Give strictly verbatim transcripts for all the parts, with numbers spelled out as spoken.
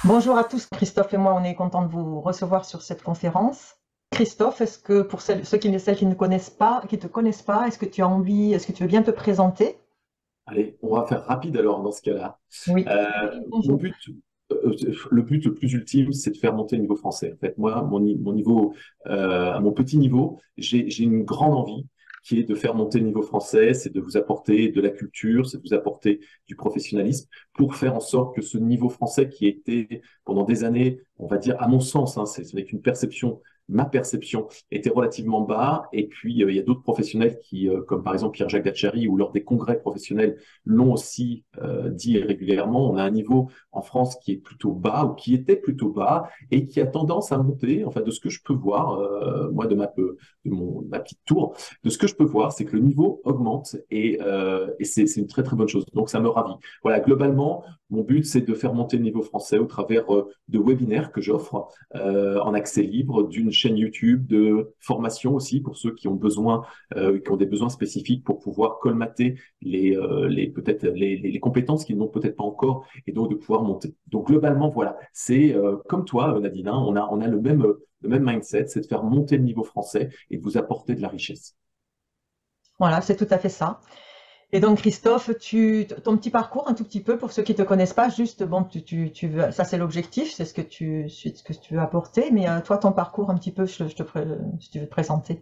Bonjour à tous, Christophe et moi, on est contents de vous recevoir sur cette conférence. Christophe, est-ce que pour celles, ceux qui, celles qui ne connaissent pas, qui te connaissent pas, est-ce que tu as envie, est-ce que tu veux bien te présenter? Allez, on va faire rapide alors dans ce cas-là. Oui. Euh, mon Bonjour. but, euh, le but le plus ultime, c'est de faire monter le niveau français. En fait, moi, mon, ni- mon niveau, euh, à mon petit niveau, j'ai, j'ai une grande envie qui est de faire monter le niveau français, c'est de vous apporter de la culture, c'est de vous apporter du professionnalisme pour faire en sorte que ce niveau français qui a été pendant des années, on va dire, à mon sens, hein, c'est ce n'est qu'une perception, ma perception était relativement bas. Et puis, euh, il y a d'autres professionnels qui, euh, comme par exemple Pierre-Jacques Dachary, ou lors des congrès professionnels, l'ont aussi euh, dit régulièrement. On a un niveau en France qui est plutôt bas ou qui était plutôt bas et qui a tendance à monter. Enfin, de ce que je peux voir, euh, moi de ma, de mon, ma petite tour, de ce que je peux voir, c'est que le niveau augmente et, euh, et c'est une très très bonne chose. Donc ça me ravit. Voilà, globalement, mon but c'est de faire monter le niveau français au travers euh, de webinaires que j'offre euh, en accès libre, d'une chaîne YouTube, de formation aussi pour ceux qui ont besoin, euh, qui ont des besoins spécifiques pour pouvoir colmater les, euh, les peut-être les, les, les compétences qu'ils n'ont peut-être pas encore et donc de pouvoir monter. Donc globalement, voilà, c'est euh, comme toi, Nadine, hein, on a, on a le même, le même mindset, c'est de faire monter le niveau français et de vous apporter de la richesse. Voilà, c'est tout à fait ça. Et donc Christophe, tu, ton petit parcours un tout petit peu pour ceux qui te connaissent pas, juste bon, tu, tu, tu veux, ça c'est l'objectif, c'est ce que tu, c'est ce que tu veux apporter, mais euh, toi ton parcours un petit peu, je, je te, pré- si tu veux te présenter.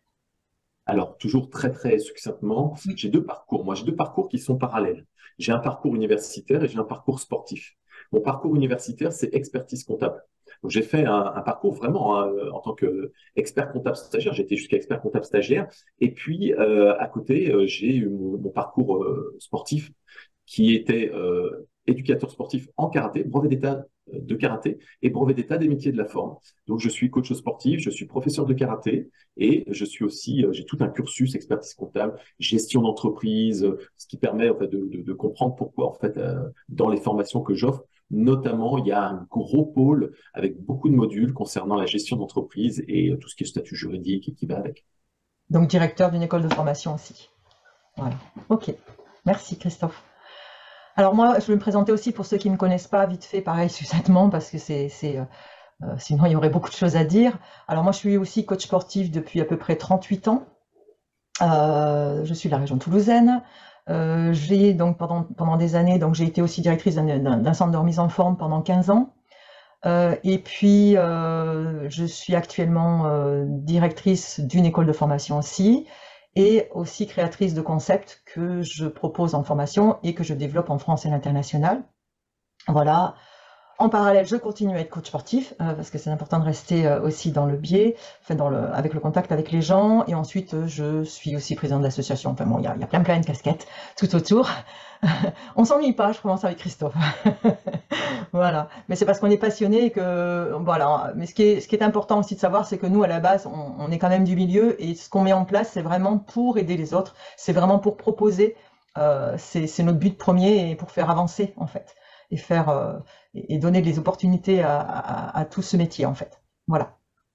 Alors, toujours très, très succinctement, Oui. j'ai deux parcours. Moi, j'ai deux parcours qui sont parallèles. J'ai un parcours universitaire et j'ai un parcours sportif. Mon parcours universitaire, c'est expertise comptable. Donc, j'ai fait un, un parcours vraiment hein, en tant qu'expert comptable stagiaire. J'ai été jusqu'à expert comptable stagiaire. Et puis, euh, à côté, euh, j'ai eu mon, mon parcours euh, sportif qui était euh, éducateur sportif en karaté, brevet d'état euh, de karaté et brevet d'état des métiers de la forme. Donc, je suis coach sportif, je suis professeur de karaté et je suis aussi, euh, j'ai tout un cursus expertise comptable, gestion d'entreprise, euh, ce qui permet en fait, de, de, de comprendre pourquoi, en fait, euh, dans les formations que j'offre, notamment, il y a un gros pôle avec beaucoup de modules concernant la gestion d'entreprise et euh, tout ce qui est statut juridique et qui va avec. Donc directeur d'une école de formation aussi. Voilà. Ok. Merci Christophe. Alors moi, je vais me présenter aussi pour ceux qui ne me connaissent pas, vite fait, pareil, succinctement, parce que c'est, c'est, euh, euh, sinon il y aurait beaucoup de choses à dire. Alors moi, je suis aussi coach sportif depuis à peu près trente-huit ans. Euh, je suis de la région toulousaine. Euh, j'ai donc pendant, pendant des années, donc j'ai été aussi directrice d'un d'un centre de remise en forme pendant quinze ans. Euh, et puis, euh, je suis actuellement euh, directrice d'une école de formation aussi, et aussi créatrice de concepts que je propose en formation et que je développe en France et à l'international. Voilà. En parallèle, je continue à être coach sportif euh, parce que c'est important de rester euh, aussi dans le biais, enfin dans le, avec le contact avec les gens. Et ensuite, euh, je suis aussi présidente d'association. Enfin bon, il y a, il y a plein plein de casquettes tout autour. On s'ennuie pas, je commence avec Christophe. Voilà. Mais c'est parce qu'on est passionné et que voilà. Mais ce qui est, ce qui est important aussi de savoir, c'est que nous, à la base, on, on est quand même du milieu et ce qu'on met en place, c'est vraiment pour aider les autres. C'est vraiment pour proposer. Euh, c'est c'est notre but premier et pour faire avancer en fait et faire euh, et et donner des opportunités à, à- à tout ce métier en fait. Voilà.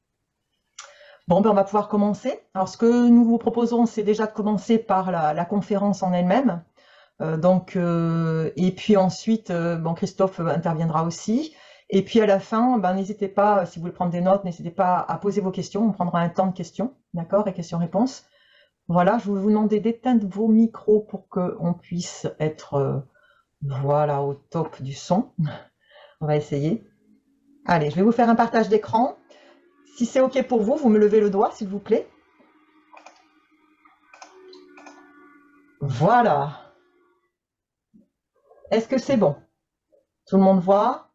Bon, ben on va pouvoir commencer. Alors, ce que nous vous proposons, c'est déjà de commencer par la, la conférence en elle-même. Euh, donc, euh, et puis ensuite, euh, bon, Christophe interviendra aussi. Et puis à la fin, ben, n'hésitez pas, si vous voulez prendre des notes, n'hésitez pas à poser vos questions. On prendra un temps de questions, d'accord, et questions-réponses. Voilà, je vais vous demander d'éteindre vos micros pour qu'on puisse être, euh, voilà, au top du son. On va essayer. Allez, je vais vous faire un partage d'écran. Si c'est OK pour vous, vous me levez le doigt, s'il vous plaît. Voilà. Est-ce que c'est bon? Tout le monde voit?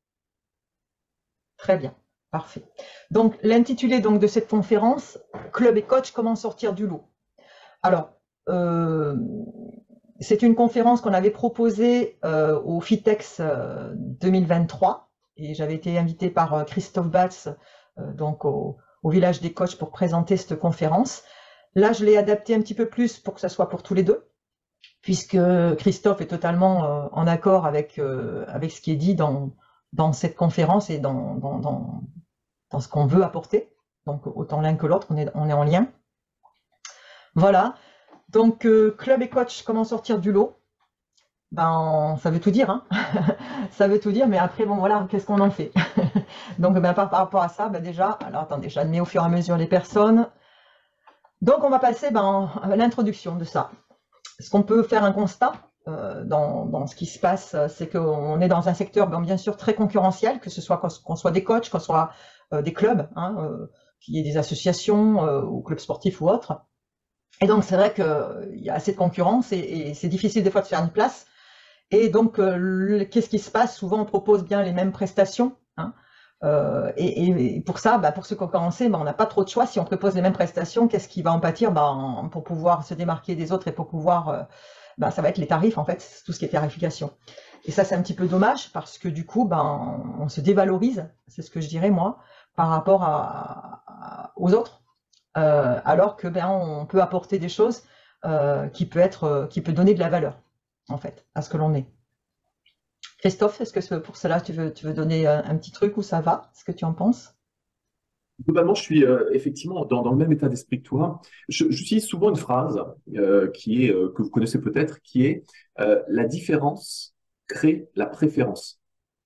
Très bien. Parfait. Donc, l'intitulé donc de cette conférence, Club et coach, comment sortir du lot. Alors, euh, c'est une conférence qu'on avait proposée euh, au FITEX euh, deux mille vingt-trois et j'avais été invitée par euh, Christophe Batz, euh, donc au, au village des coachs pour présenter cette conférence. Là, je l'ai adaptée un petit peu plus pour que ça soit pour tous les deux, puisque Christophe est totalement euh, en accord avec, euh, avec ce qui est dit dans, dans cette conférence et dans, dans, dans, dans ce qu'on veut apporter. Donc autant l'un que l'autre, on est, on est en lien. Voilà. Donc euh, club et coach, comment sortir du lot? ben, ça veut tout dire, hein. Ça veut tout dire, mais après, bon, voilà, qu'est-ce qu'on en fait? Donc, ben, par, par rapport à ça, ben, déjà, alors attendez, j'admets au fur et à mesure les personnes. Donc, on va passer ben, à l'introduction de ça. Ce qu'on peut faire un constat euh, dans, dans ce qui se passe, c'est qu'on est dans un secteur, ben, bien sûr, très concurrentiel, que ce soit qu'on soit des coachs, qu'on soit euh, des clubs, hein, euh, qu'il y ait des associations euh, ou clubs sportifs ou autres. Et donc, c'est vrai qu'il y a assez de concurrence et, et c'est difficile des fois de faire une place. Et donc, euh, qu'est-ce qui se passe? Souvent, on propose bien les mêmes prestations. Hein, euh, et, et, pour ça, bah, pour ceux qui ont commencé, bah, on n'a pas trop de choix. Si on propose les mêmes prestations, qu'est-ce qui va en pâtir? Bah, en, pour pouvoir se démarquer des autres et pour pouvoir... Euh, bah, ça va être les tarifs, en fait, tout ce qui est tarification. Et ça, c'est un petit peu dommage parce que du coup, bah, on, on se dévalorise, c'est ce que je dirais moi, par rapport à, à, aux autres. Euh, alors que ben, on peut apporter des choses euh, qui peut être, euh, qui peut donner de la valeur, en fait, à ce que l'on est. Christophe, est-ce que pour cela, tu veux, tu veux donner un, un petit truc où ça va? Est-ce que tu en penses? Globalement, je suis euh, effectivement dans, dans le même état d'esprit que toi. Je- J'utilise souvent une phrase euh, qui est, euh, que vous connaissez peut-être, qui est euh, la différence crée la préférence.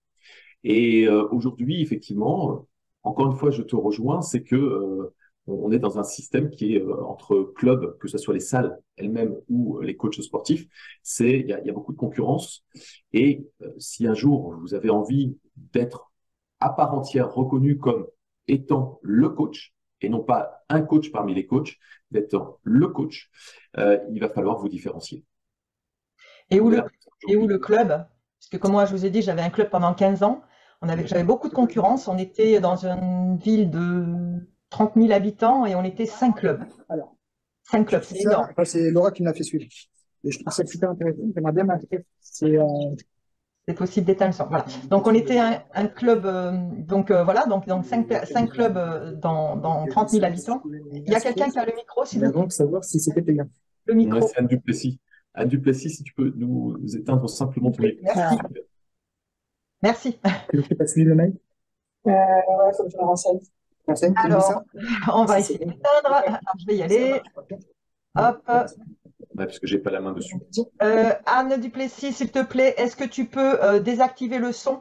Et euh, aujourd'hui, effectivement, euh, encore une fois, je te rejoins, c'est que euh, on est dans un système qui est euh, entre clubs, que ce soit les salles elles-mêmes ou les coachs sportifs, c'est il y a, il y a beaucoup de concurrence. Et euh, si un jour vous avez envie d'être à part entière reconnu comme étant le coach et non pas un coach parmi les coachs, d'être le coach, euh, il va falloir vous différencier. Et où On est le, là et où aujourd'hui. le club? Parce que comme moi, je vous ai dit, j'avais un club pendant quinze ans. On avait, j'avais beaucoup de concurrence. On était dans une ville de trente mille habitants et on était cinq clubs. Alors, Cinq je clubs, trouve c'est énorme. ça, enfin, c'est Laura qui me l'a fait suivre. Et je trouve ça super intéressant. J'aimerais bien m'inscrire. C'est, euh, C'est possible d'éteindre le son. Voilà. Donc on était un, un club, euh, donc euh, voilà, donc, donc cinq, per- cinq clubs euh, dans, dans trente mille habitants. Il y a quelqu'un qui a le micro, s'il mais vous plaît. avant de savoir si c'était payant. Le Ouais, micro. c'est Anne Duplessis. Anne Duplessis, si tu peux nous éteindre simplement ton micro. Merci. Merci. Tu veux pas suivre le mail? Euh, ouais, faut que je me renseigne. Renseigne, tu me dis Alors, ça? on va Si essayer c'est bon. d'éteindre. Alors, je vais y Ça aller. marche, ok. Hop. Ouais, parce que j'ai pas la main dessus. Euh, Anne Duplessis, s'il te plaît, est-ce que tu peux euh, désactiver le son?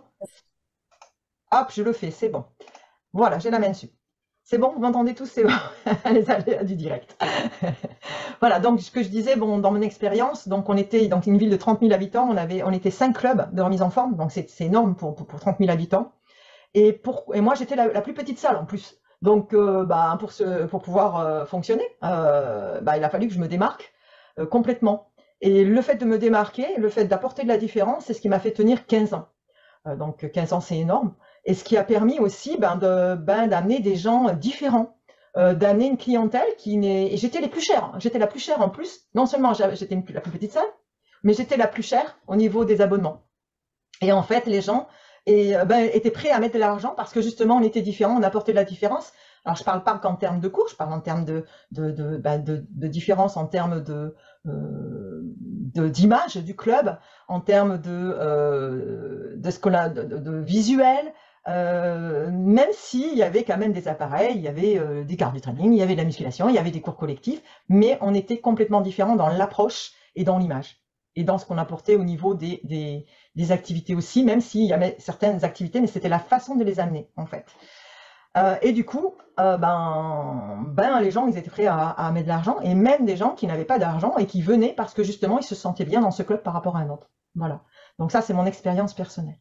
Hop, je le fais, c'est bon. Voilà, j'ai la main dessus. C'est bon, vous m'entendez tous? C'est bon. Les aléas du direct. Voilà, donc ce que je disais, bon, dans mon expérience, donc on était dans une ville de trente mille habitants, on, avait, on était cinq clubs de remise en forme, donc c'est énorme pour, pour, pour trente mille habitants. Et, pour, et moi, j'étais la, la plus petite salle en plus. Donc, euh, bah, pour, ce, pour pouvoir euh, fonctionner, euh, bah, il a fallu que je me démarque euh, complètement. Et le fait de me démarquer, le fait d'apporter de la différence, c'est ce qui m'a fait tenir quinze ans. Euh, donc quinze ans, c'est énorme. Et ce qui a permis aussi ben, de, ben, d'amener des gens différents, euh, d'amener une clientèle qui n'est... Et j'étais les plus chères. J'étais la plus chère en plus. Non seulement j'étais la plus petite salle, mais j'étais la plus chère au niveau des abonnements. Et en fait, les gens et, ben, étaient prêts à mettre de l'argent parce que justement, on était différents, on apportait de la différence. Alors, je ne parle pas qu'en termes de cours, je parle en termes de, de, de, ben, de, de différence, en termes de, euh, d'image du club, en termes de, euh, de, ce qu'on a, de, de, de visuel, euh, même s'il y avait quand même des appareils, il y avait euh, des cartes du training, il y avait de la musculation, il y avait des cours collectifs, mais on était complètement différents dans l'approche et dans l'image, et dans ce qu'on apportait au niveau des, des, des activités aussi, même s'il y avait certaines activités, mais c'était la façon de les amener, en fait. Euh, et du coup, euh, ben, ben, les gens, ils étaient prêts à, à mettre de l'argent, et même des gens qui n'avaient pas d'argent et qui venaient parce que justement, ils se sentaient bien dans ce club par rapport à un autre. Voilà. Donc ça, c'est mon expérience personnelle.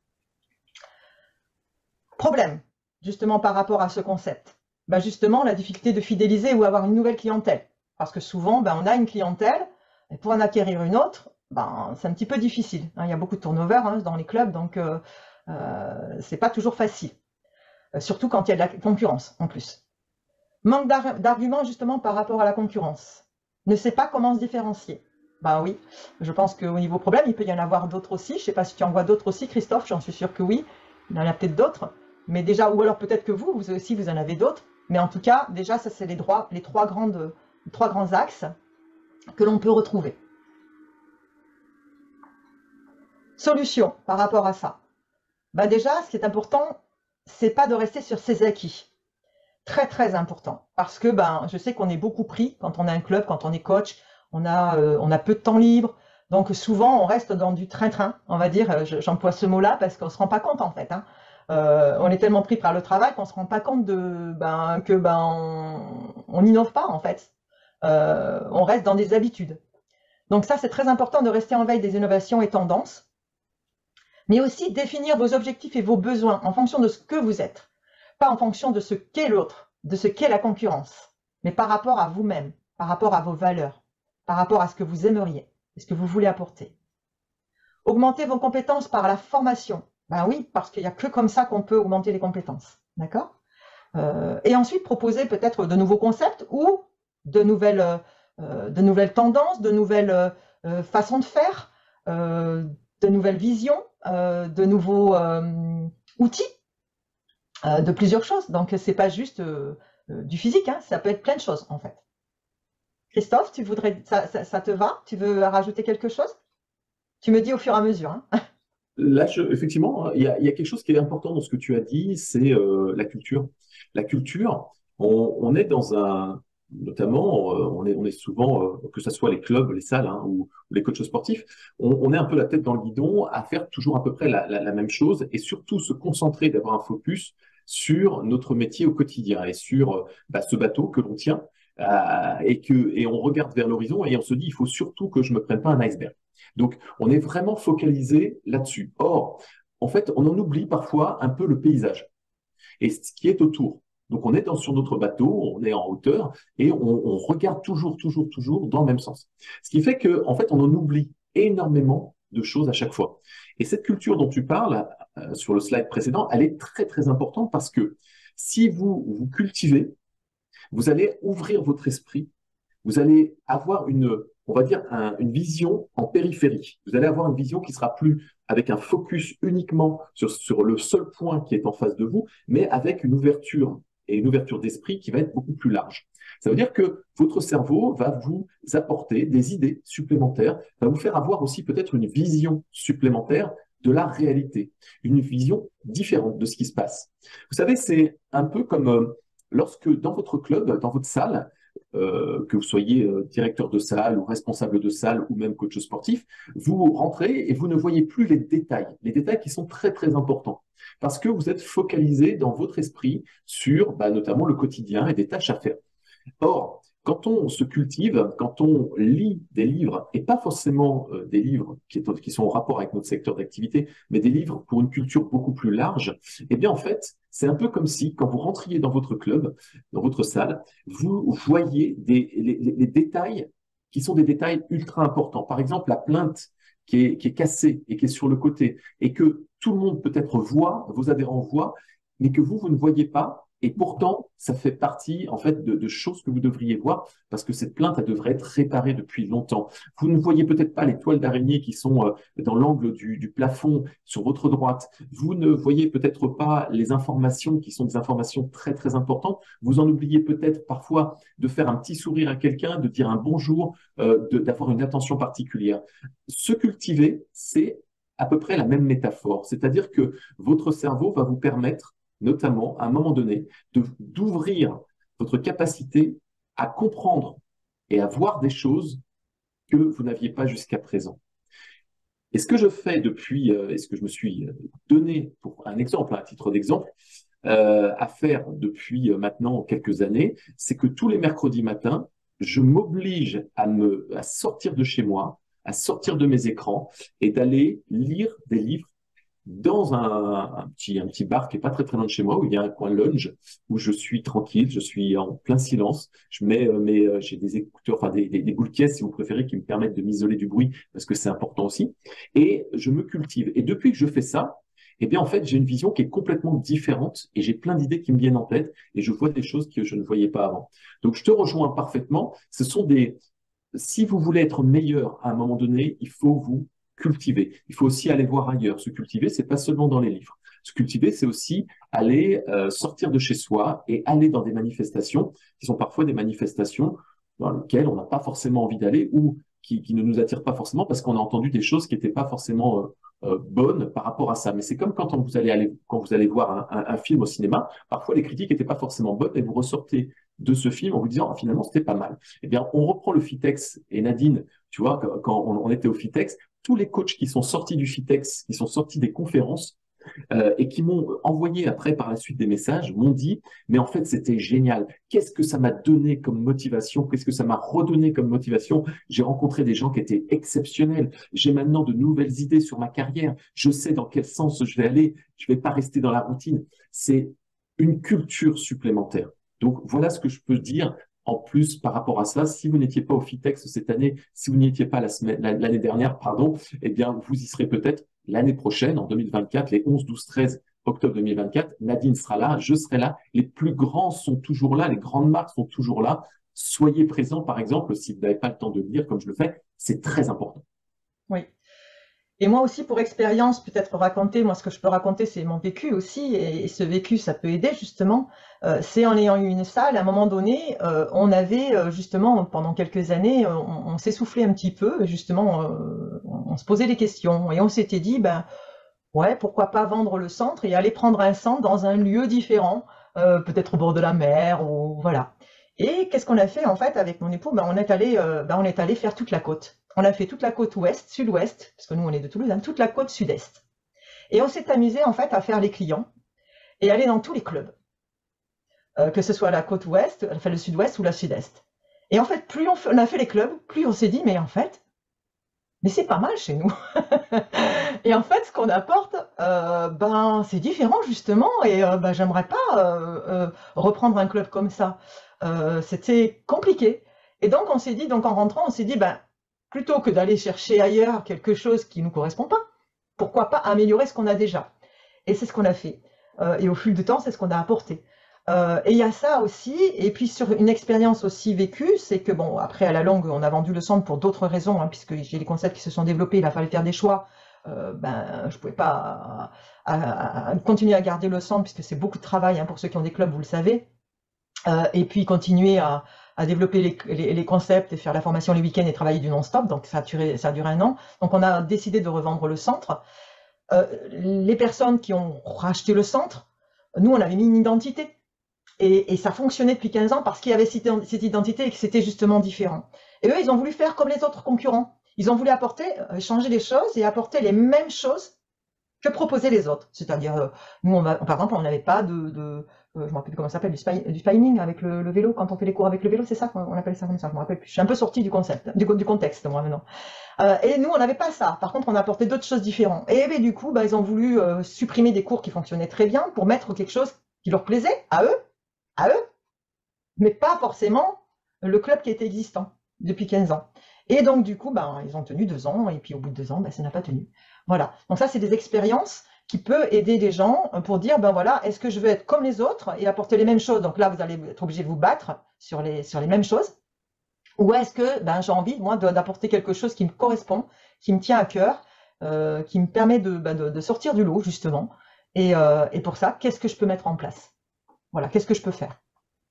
Problème, justement, par rapport à ce concept. Ben, justement, la difficulté de fidéliser ou avoir une nouvelle clientèle. Parce que souvent, ben, on a une clientèle, et pour en acquérir une autre, ben, c'est un petit peu difficile. Hein, il y a beaucoup de turnover hein, dans les clubs, donc euh, euh, c'est pas toujours facile. Euh, surtout quand il y a de la concurrence, en plus. Manque d'arguments, justement, par rapport à la concurrence. Ne sait pas comment se différencier. Ben oui, je pense qu'au niveau problème, il peut y en avoir d'autres aussi. Je ne sais pas si tu en vois d'autres aussi, Christophe, j'en suis sûr que oui. Il y en a peut-être d'autres. Mais déjà, ou alors peut-être que vous, vous aussi, vous en avez d'autres. Mais en tout cas, déjà, ça, c'est les, droits, les, trois grandes, les trois grands axes que l'on peut retrouver. Solution par rapport à ça. Ben déjà, ce qui est important, c'est pas de rester sur ses acquis. Très, très important. Parce que ben, je sais qu'on est beaucoup pris quand on a un club, quand on est coach, on a, euh, on a peu de temps libre. Donc souvent, on reste dans du train-train, on va dire, j'emploie ce mot-là parce qu'on ne se rend pas compte en fait. Hein. Euh, on est tellement pris par le travail qu'on ne se rend pas compte de, ben, que ben, on n'innove pas en fait. Euh, on reste dans des habitudes. Donc ça, c'est très important de rester en veille des innovations et tendances, mais aussi définir vos objectifs et vos besoins en fonction de ce que vous êtes, pas en fonction de ce qu'est l'autre, de ce qu'est la concurrence, mais par rapport à vous-même, par rapport à vos valeurs, par rapport à ce que vous aimeriez, ce que vous voulez apporter. Augmenter vos compétences par la formation. Ben oui, parce qu'il n'y a que comme ça qu'on peut augmenter les compétences. D'accord ? euh, Et ensuite, proposer peut-être de nouveaux concepts ou de nouvelles, euh, de nouvelles tendances, de nouvelles euh, façons de faire, euh, de nouvelles visions, euh, de nouveaux euh, outils, euh, de plusieurs choses. Donc, ce n'est pas juste euh, du physique, hein, ça peut être plein de choses, en fait. Christophe, tu voudrais, ça, ça, ça te va? Tu veux rajouter quelque chose? Tu me dis au fur et à mesure. Hein. Là, je, effectivement, il y, a, il y a quelque chose qui est important dans ce que tu as dit, c'est euh, la culture. La culture, on, on est dans un, notamment, euh, on, est, on est souvent, euh, que ce soit les clubs, les salles hein, ou, ou les coachs sportifs, on, on est un peu la tête dans le guidon à faire toujours à peu près la, la, la même chose et surtout se concentrer, d'avoir un focus sur notre métier au quotidien et sur euh, bah, ce bateau que l'on tient euh, et, que, et on regarde vers l'horizon et on se dit, il faut surtout que je ne me prenne pas un iceberg. Donc, on est vraiment focalisé là-dessus. Or, en fait, on en oublie parfois un peu le paysage et ce qui est autour. Donc, on est dans, sur notre bateau, on est en hauteur et on, on regarde toujours, toujours, toujours dans le même sens. Ce qui fait que, en fait, on en oublie énormément de choses à chaque fois. Et cette culture dont tu parles euh, sur le slide précédent, elle est très, très importante parce que si vous vous cultivez, vous allez ouvrir votre esprit, vous allez avoir une, on va dire, un, une vision en périphérie. Vous allez avoir une vision qui sera plus avec un focus uniquement sur, sur le seul point qui est en face de vous, mais avec une ouverture et une ouverture d'esprit qui va être beaucoup plus large. Ça veut dire que votre cerveau va vous apporter des idées supplémentaires, va vous faire avoir aussi peut-être une vision supplémentaire de la réalité, une vision différente de ce qui se passe. Vous savez, c'est un peu comme euh, lorsque dans votre club, dans votre salle, Euh, que vous soyez euh, directeur de salle ou responsable de salle ou même coach sportif, vous rentrez et vous ne voyez plus les détails, les détails qui sont très très importants parce que vous êtes focalisé dans votre esprit sur bah, notamment le quotidien et des tâches à faire. Or, quand on se cultive, quand on lit des livres, et pas forcément euh, des livres qui, est, qui sont en rapport avec notre secteur d'activité, mais des livres pour une culture beaucoup plus large, eh bien en fait, c'est un peu comme si, quand vous rentriez dans votre club, dans votre salle, vous voyez des, les, les, les détails qui sont des détails ultra importants. Par exemple, la plainte qui est, qui est cassée et qui est sur le côté, et que tout le monde peut-être voit, vos adhérents voient, mais que vous, vous ne voyez pas. Et pourtant, ça fait partie en fait de, de choses que vous devriez voir parce que cette plainte, elle devrait être réparée depuis longtemps. Vous ne voyez peut-être pas les toiles d'araignée qui sont euh, dans l'angle du, du plafond sur votre droite. Vous ne voyez peut-être pas les informations qui sont des informations très très importantes. Vous en oubliez peut-être parfois de faire un petit sourire à quelqu'un, de dire un bonjour, euh, de, d'avoir une attention particulière. Se cultiver, c'est à peu près la même métaphore. C'est-à-dire que votre cerveau va vous permettre notamment, à un moment donné, de, d'ouvrir votre capacité à comprendre et à voir des choses que vous n'aviez pas jusqu'à présent. Et ce que je fais depuis, euh, et ce que je me suis donné, pour un exemple, un titre d'exemple, euh, à faire depuis maintenant quelques années, c'est que tous les mercredis matins, je m'oblige à, me, à sortir de chez moi, à sortir de mes écrans et d'aller lire des livres dans un, un, petit, un petit bar qui est pas très très loin de chez moi, où il y a un coin lounge, où je suis tranquille, je suis en plein silence. Je mets euh, mes, euh, j'ai des écouteurs, enfin des, des, des boules caisses si vous préférez, qui me permettent de m'isoler du bruit, parce que c'est important aussi. Et je me cultive. Et depuis que je fais ça, eh bien en fait j'ai une vision qui est complètement différente et j'ai plein d'idées qui me viennent en tête et je vois des choses que je ne voyais pas avant. Donc je te rejoins parfaitement. Ce sont des, si vous voulez être meilleur à un moment donné, il faut vous cultiver. Il faut aussi aller voir ailleurs. Se cultiver, c'est pas seulement dans les livres. Se cultiver, c'est aussi aller euh, sortir de chez soi et aller dans des manifestations qui sont parfois des manifestations dans lesquelles on n'a pas forcément envie d'aller ou qui, qui ne nous attirent pas forcément parce qu'on a entendu des choses qui n'étaient pas forcément euh, euh, bonnes par rapport à ça. Mais c'est comme quand vous allez aller, quand vous allez voir un, un, un film au cinéma, parfois les critiques n'étaient pas forcément bonnes et vous ressortez de ce film en vous disant, ah, finalement, c'était pas mal. Eh bien, on reprend le FITEX et Nadine, tu vois, quand, quand on, on était au FITEX, tous les coachs qui sont sortis du FITEX, qui sont sortis des conférences, euh, et qui m'ont envoyé après par la suite des messages, m'ont dit, mais en fait, c'était génial. Qu'est-ce que ça m'a donné comme motivation? Qu'est-ce que ça m'a redonné comme motivation? J'ai rencontré des gens qui étaient exceptionnels. J'ai maintenant de nouvelles idées sur ma carrière. Je sais dans quel sens je vais aller. Je ne vais pas rester dans la routine. C'est une culture supplémentaire. Donc, voilà ce que je peux dire. En plus, par rapport à ça, si vous n'étiez pas au FITEX cette année, si vous n'y étiez pas la semaine, l'année dernière, pardon, eh bien, vous y serez peut-être l'année prochaine, en deux mille vingt-quatre, les onze, douze, treize octobre deux mille vingt-quatre. Nadine sera là, je serai là. Les plus grands sont toujours là, les grandes marques sont toujours là. Soyez présents, par exemple, si vous n'avez pas le temps de le dire comme je le fais, c'est très important. Oui. Et moi aussi, pour expérience, peut-être raconter, moi ce que je peux raconter, c'est mon vécu aussi, et, et ce vécu, ça peut aider justement. Euh, c'est en ayant eu une salle, à un moment donné, euh, on avait euh, justement, pendant quelques années, on, on s'essoufflait un petit peu, justement, euh, on, on se posait des questions, et on s'était dit, ben, ouais, pourquoi pas vendre le centre et aller prendre un centre dans un lieu différent, euh, peut-être au bord de la mer, ou voilà. Et qu'est-ce qu'on a fait en fait avec mon époux? Ben, on est allé, euh, ben, on est allé faire toute la côte. On a fait toute la côte ouest, sud-ouest, parce que nous on est de Toulouse, hein, toute la côte sud-est. Et on s'est amusé en fait à faire les clients et aller dans tous les clubs, euh, que ce soit la côte ouest, enfin le sud-ouest ou la sud-est. Et en fait, plus on, on a fait les clubs, plus on s'est dit, mais en fait, mais c'est pas mal chez nous. Et en fait, ce qu'on apporte, euh, ben, c'est différent justement, et euh, ben, j'aimerais pas euh, euh, reprendre un club comme ça. Euh, c'était compliqué. Et donc, on s'est dit, donc en rentrant, on s'est dit, ben, plutôt que d'aller chercher ailleurs quelque chose qui ne nous correspond pas, pourquoi pas améliorer ce qu'on a déjà? Et c'est ce qu'on a fait. Euh, et au fil du temps, c'est ce qu'on a apporté. Euh, et il y a ça aussi, et puis sur une expérience aussi vécue, c'est que bon, après à la longue, on a vendu le centre pour d'autres raisons, hein, puisque j'ai les concepts qui se sont développés, il a fallu faire des choix. Euh, ben, je ne pouvais pas à, à, à continuer à garder le centre, puisque c'est beaucoup de travail, hein, pour ceux qui ont des clubs, vous le savez. Euh, et puis continuer à, à développer les, les, les concepts et faire la formation les week-ends et travailler du non-stop, donc ça a, duré, ça a duré un an. Donc on a décidé de revendre le centre. Euh, les personnes qui ont racheté le centre, nous on avait mis une identité. Et, et ça fonctionnait depuis quinze ans parce qu'il y avait cette, cette identité et que c'était justement différent. Et eux, ils ont voulu faire comme les autres concurrents. Ils ont voulu apporter, euh, changer les choses et apporter les mêmes choses que proposaient les autres. C'est-à-dire, euh, nous, on va, par exemple, on n'avait pas de, de euh, je ne me rappelle plus comment ça s'appelle, du, spy, du spinning avec le, le vélo, quand on fait les cours avec le vélo, c'est ça qu'on appelle ça comme ça, je me rappelle plus. Je suis un peu sortie du concept, du, du contexte, moi, maintenant. Euh, et nous, on n'avait pas ça. Par contre, on a apporté d'autres choses différentes. Et, et du coup, bah, ils ont voulu euh, supprimer des cours qui fonctionnaient très bien pour mettre quelque chose qui leur plaisait à eux, à eux, mais pas forcément le club qui était existant depuis quinze ans. Et donc, du coup, ben, ils ont tenu deux ans, et puis au bout de deux ans, ben, ça n'a pas tenu. Voilà. Donc ça, c'est des expériences qui peuvent aider les gens pour dire, ben voilà, est-ce que je veux être comme les autres et apporter les mêmes choses? Donc là, vous allez être obligé de vous battre sur les, sur les mêmes choses. Ou est-ce que ben, j'ai envie, moi, d'apporter quelque chose qui me correspond, qui me tient à cœur, euh, qui me permet de, ben, de, de sortir du lot, justement. Et, euh, et pour ça, qu'est-ce que je peux mettre en place? Voilà, qu'est-ce que je peux faire?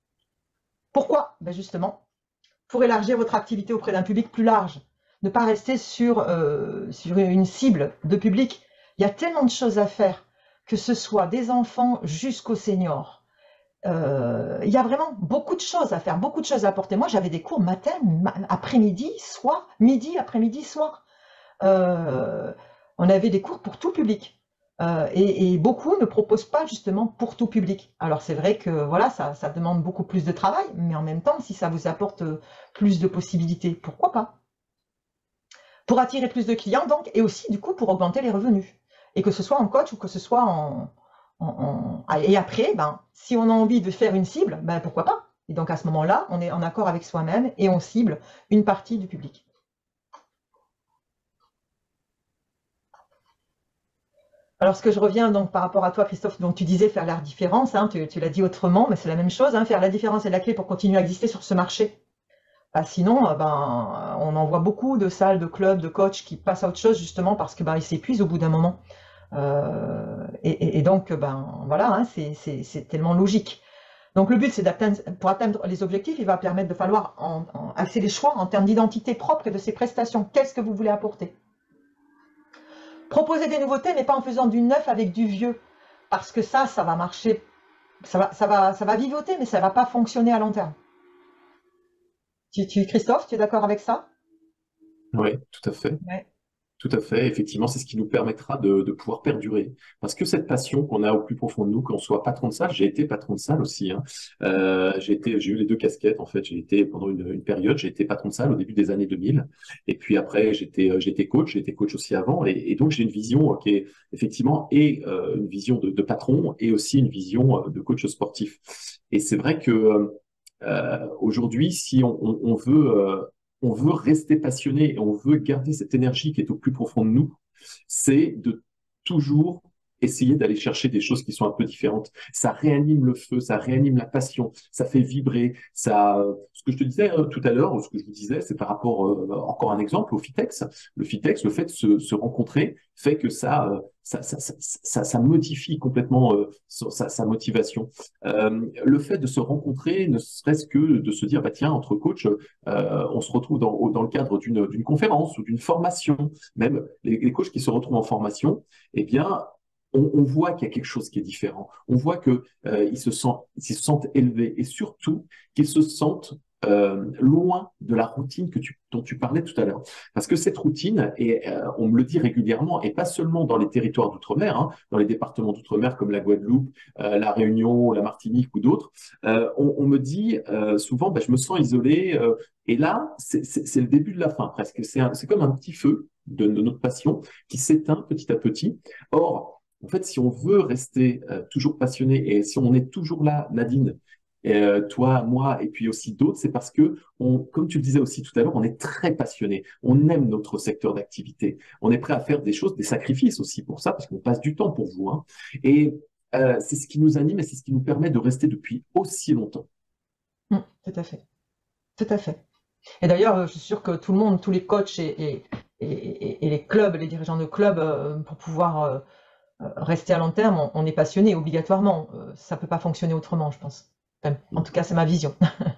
Pourquoi? Ben justement, pour élargir votre activité auprès d'un public plus large. Ne pas rester sur, euh, sur une cible de public. Il y a tellement de choses à faire, que ce soit des enfants jusqu'aux seniors. Euh, il y a vraiment beaucoup de choses à faire, beaucoup de choses à apporter. Moi, j'avais des cours matin, après-midi, soir, midi, après-midi, soir. Euh, on avait des cours pour tout public. Euh, et, et beaucoup ne proposent pas justement pour tout public. Alors c'est vrai que voilà, ça, ça demande beaucoup plus de travail, mais en même temps, si ça vous apporte plus de possibilités, pourquoi pas? Pour attirer plus de clients, donc, et aussi du coup pour augmenter les revenus. Et que ce soit en coach ou que ce soit en... en, en... Et après, ben, si on a envie de faire une cible, ben, pourquoi pas? Et donc à ce moment-là, on est en accord avec soi-même et on cible une partie du public. Alors, ce que je reviens donc par rapport à toi, Christophe, donc tu disais faire la différence, hein, tu, tu l'as dit autrement, mais c'est la même chose, hein, faire la différence est la clé pour continuer à exister sur ce marché. Bah, sinon, ben, on en voit beaucoup de salles, de clubs, de coachs qui passent à autre chose justement parce que ben, ils s'épuisent au bout d'un moment. Euh, et, et, et donc, ben, voilà, hein, c'est tellement logique. Donc le but, c'est d'atteindre, pour atteindre les objectifs, il va permettre de falloir en, en, axer les choix en termes d'identité propre et de ses prestations. Qu'est-ce que vous voulez apporter? Proposer des nouveautés, mais pas en faisant du neuf avec du vieux, parce que ça, ça va marcher ça va, ça va, ça va vivoter, mais ça ne va pas fonctionner à long terme. Tu, tu, Christophe, tu es d'accord avec ça? Oui, tout à fait. Ouais. Tout à fait, effectivement, c'est ce qui nous permettra de, de pouvoir perdurer. Parce que cette passion qu'on a au plus profond de nous, qu'on soit patron de salle, j'ai été patron de salle aussi. Hein. Euh, j'ai été, j'ai eu les deux casquettes en fait. J'ai été pendant une, une période, j'ai été patron de salle au début des années deux mille, et puis après j'étais, euh, j'étais coach, j'ai été coach aussi avant, et, et donc j'ai une vision euh, qui est effectivement et euh, une vision de, de patron et aussi une vision euh, de coach sportif. Et c'est vrai que euh, aujourd'hui, si on, on, on veut euh, on veut rester passionné et on veut garder cette énergie qui est au plus profond de nous, c'est de toujours essayer d'aller chercher des choses qui sont un peu différentes. Ça réanime le feu, ça réanime la passion, ça fait vibrer. Ça, ce que je te disais euh, tout à l'heure, ce que je vous disais, c'est par rapport, euh, encore un exemple, au FITEX. Le FITEX, le fait de se, se rencontrer fait que ça, euh, ça, ça, ça, ça, ça modifie complètement euh, sa, sa motivation. Euh, le fait de se rencontrer, ne serait-ce que de se dire, bah tiens, entre coachs, euh, on se retrouve dans, dans le cadre d'une d'une conférence ou d'une formation, même les, les coachs qui se retrouvent en formation, eh bien, on, on voit qu'il y a quelque chose qui est différent. On voit que euh, ils se sentent, ils se sentent élevés et surtout qu'ils se sentent euh, loin de la routine que tu, dont tu parlais tout à l'heure. Parce que cette routine, et euh, on me le dit régulièrement, et pas seulement dans les territoires d'outre-mer, hein, dans les départements d'outre-mer comme la Guadeloupe, euh, la Réunion, la Martinique ou d'autres, euh, on, on me dit euh, souvent, bah, je me sens isolé. Euh, et là, c'est le début de la fin presque. C'est comme un petit feu de, de notre passion qui s'éteint petit à petit. Or, en fait, si on veut rester euh, toujours passionné et si on est toujours là, Nadine, euh, toi, moi, et puis aussi d'autres, c'est parce que, on, comme tu le disais aussi tout à l'heure, on est très passionné. On aime notre secteur d'activité. On est prêt à faire des choses, des sacrifices aussi pour ça, parce qu'on passe du temps pour vous. Hein. Et euh, c'est ce qui nous anime et c'est ce qui nous permet de rester depuis aussi longtemps. Mmh, tout à fait. Tout à fait. Et d'ailleurs, je suis sûre que tout le monde, tous les coachs et, et, et, et les clubs, les dirigeants de clubs, euh, pour pouvoir euh, rester à long terme, on, on est passionné obligatoirement. Euh, ça ne peut pas fonctionner autrement, je pense. Enfin, en tout cas, c'est ma vision.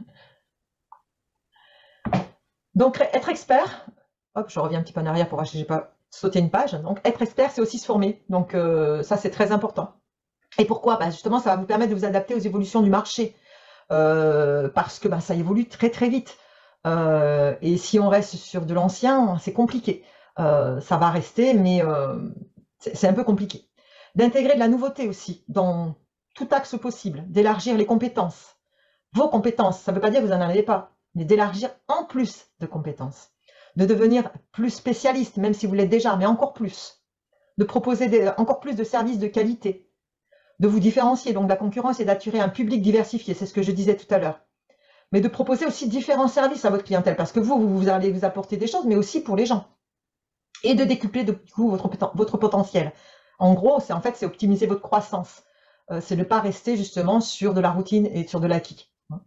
Donc, être expert, hop, je reviens un petit peu en arrière pour voir si je n'ai pas sauté une page. Donc, être expert, c'est aussi se former. Donc, euh, ça, c'est très important. Et pourquoi? Bah, justement, ça va vous permettre de vous adapter aux évolutions du marché. Euh, parce que bah, ça évolue très très vite. Euh, et si on reste sur de l'ancien, c'est compliqué. Euh, ça va rester, mais euh, c'est un peu compliqué. D'intégrer de la nouveauté aussi, dans tout axe possible, d'élargir les compétences. Vos compétences, ça ne veut pas dire que vous n'en avez pas, mais d'élargir en plus de compétences. De devenir plus spécialiste, même si vous l'êtes déjà, mais encore plus. De proposer des, encore plus de services de qualité. De vous différencier donc de la concurrence et d'attirer un public diversifié, c'est ce que je disais tout à l'heure. Mais de proposer aussi différents services à votre clientèle, parce que vous, vous allez vous apporter des choses, mais aussi pour les gens. Et de décupler de coup votre, votre potentiel. En gros, c'est en fait, c'est optimiser votre croissance. Euh, c'est ne pas rester justement sur de la routine et sur de l'acquis.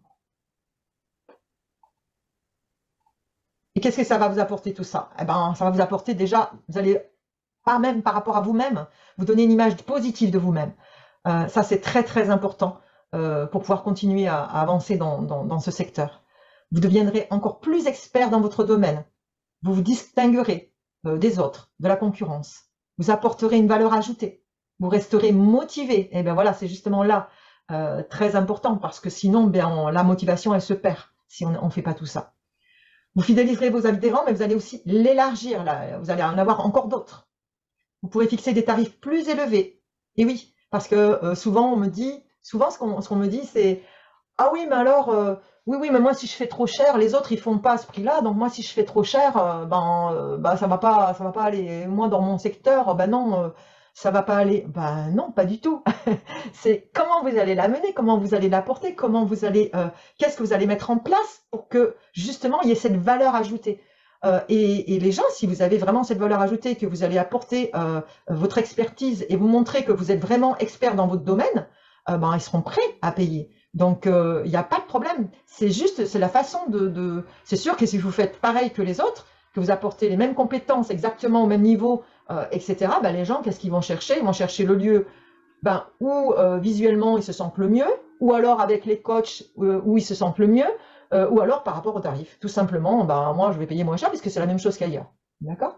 Et qu'est-ce que ça va vous apporter tout ça? Eh ben, ça va vous apporter déjà, vous allez, par même par rapport à vous-même, vous donner une image positive de vous-même. Euh, ça, c'est très très important euh, pour pouvoir continuer à, à avancer dans, dans, dans ce secteur. Vous deviendrez encore plus expert dans votre domaine. Vous vous distinguerez euh, des autres, de la concurrence. Vous apporterez une valeur ajoutée. Vous resterez motivé. Et bien voilà, c'est justement là euh, très important parce que sinon, ben, on, la motivation, elle se perd si on ne fait pas tout ça. Vous fidéliserez vos adhérents, mais vous allez aussi l'élargir. Vous allez en avoir encore d'autres. Vous pourrez fixer des tarifs plus élevés. Et oui, parce que euh, souvent on me dit, souvent ce qu'on ce qu'on me dit c'est ah oui mais alors euh, oui oui mais moi si je fais trop cher les autres ils font pas à ce prix-là donc moi si je fais trop cher euh, ben euh, bah ça va pas ça va pas aller moi dans mon secteur ben non euh, ça va pas aller ben non pas du tout c'est comment vous allez l'amener comment vous allez l'apporter comment vous allez euh, qu'est-ce que vous allez mettre en place pour que justement il y ait cette valeur ajoutée. Euh, et, et les gens, si vous avez vraiment cette valeur ajoutée, que vous allez apporter euh, votre expertise et vous montrer que vous êtes vraiment expert dans votre domaine, euh, ben, ils seront prêts à payer. Donc, il euh, n'y a pas de problème. C'est juste, c'est la façon de... de... C'est sûr que si vous faites pareil que les autres, que vous apportez les mêmes compétences exactement au même niveau, euh, et cetera, ben, les gens, qu'est-ce qu'ils vont chercher? Ils vont chercher le lieu ben, où euh, visuellement ils se sentent le mieux, ou alors avec les coachs euh, où ils se sentent le mieux, Euh, ou alors par rapport au tarif. Tout simplement, ben, moi je vais payer moins cher puisque c'est la même chose qu'ailleurs. D'accord?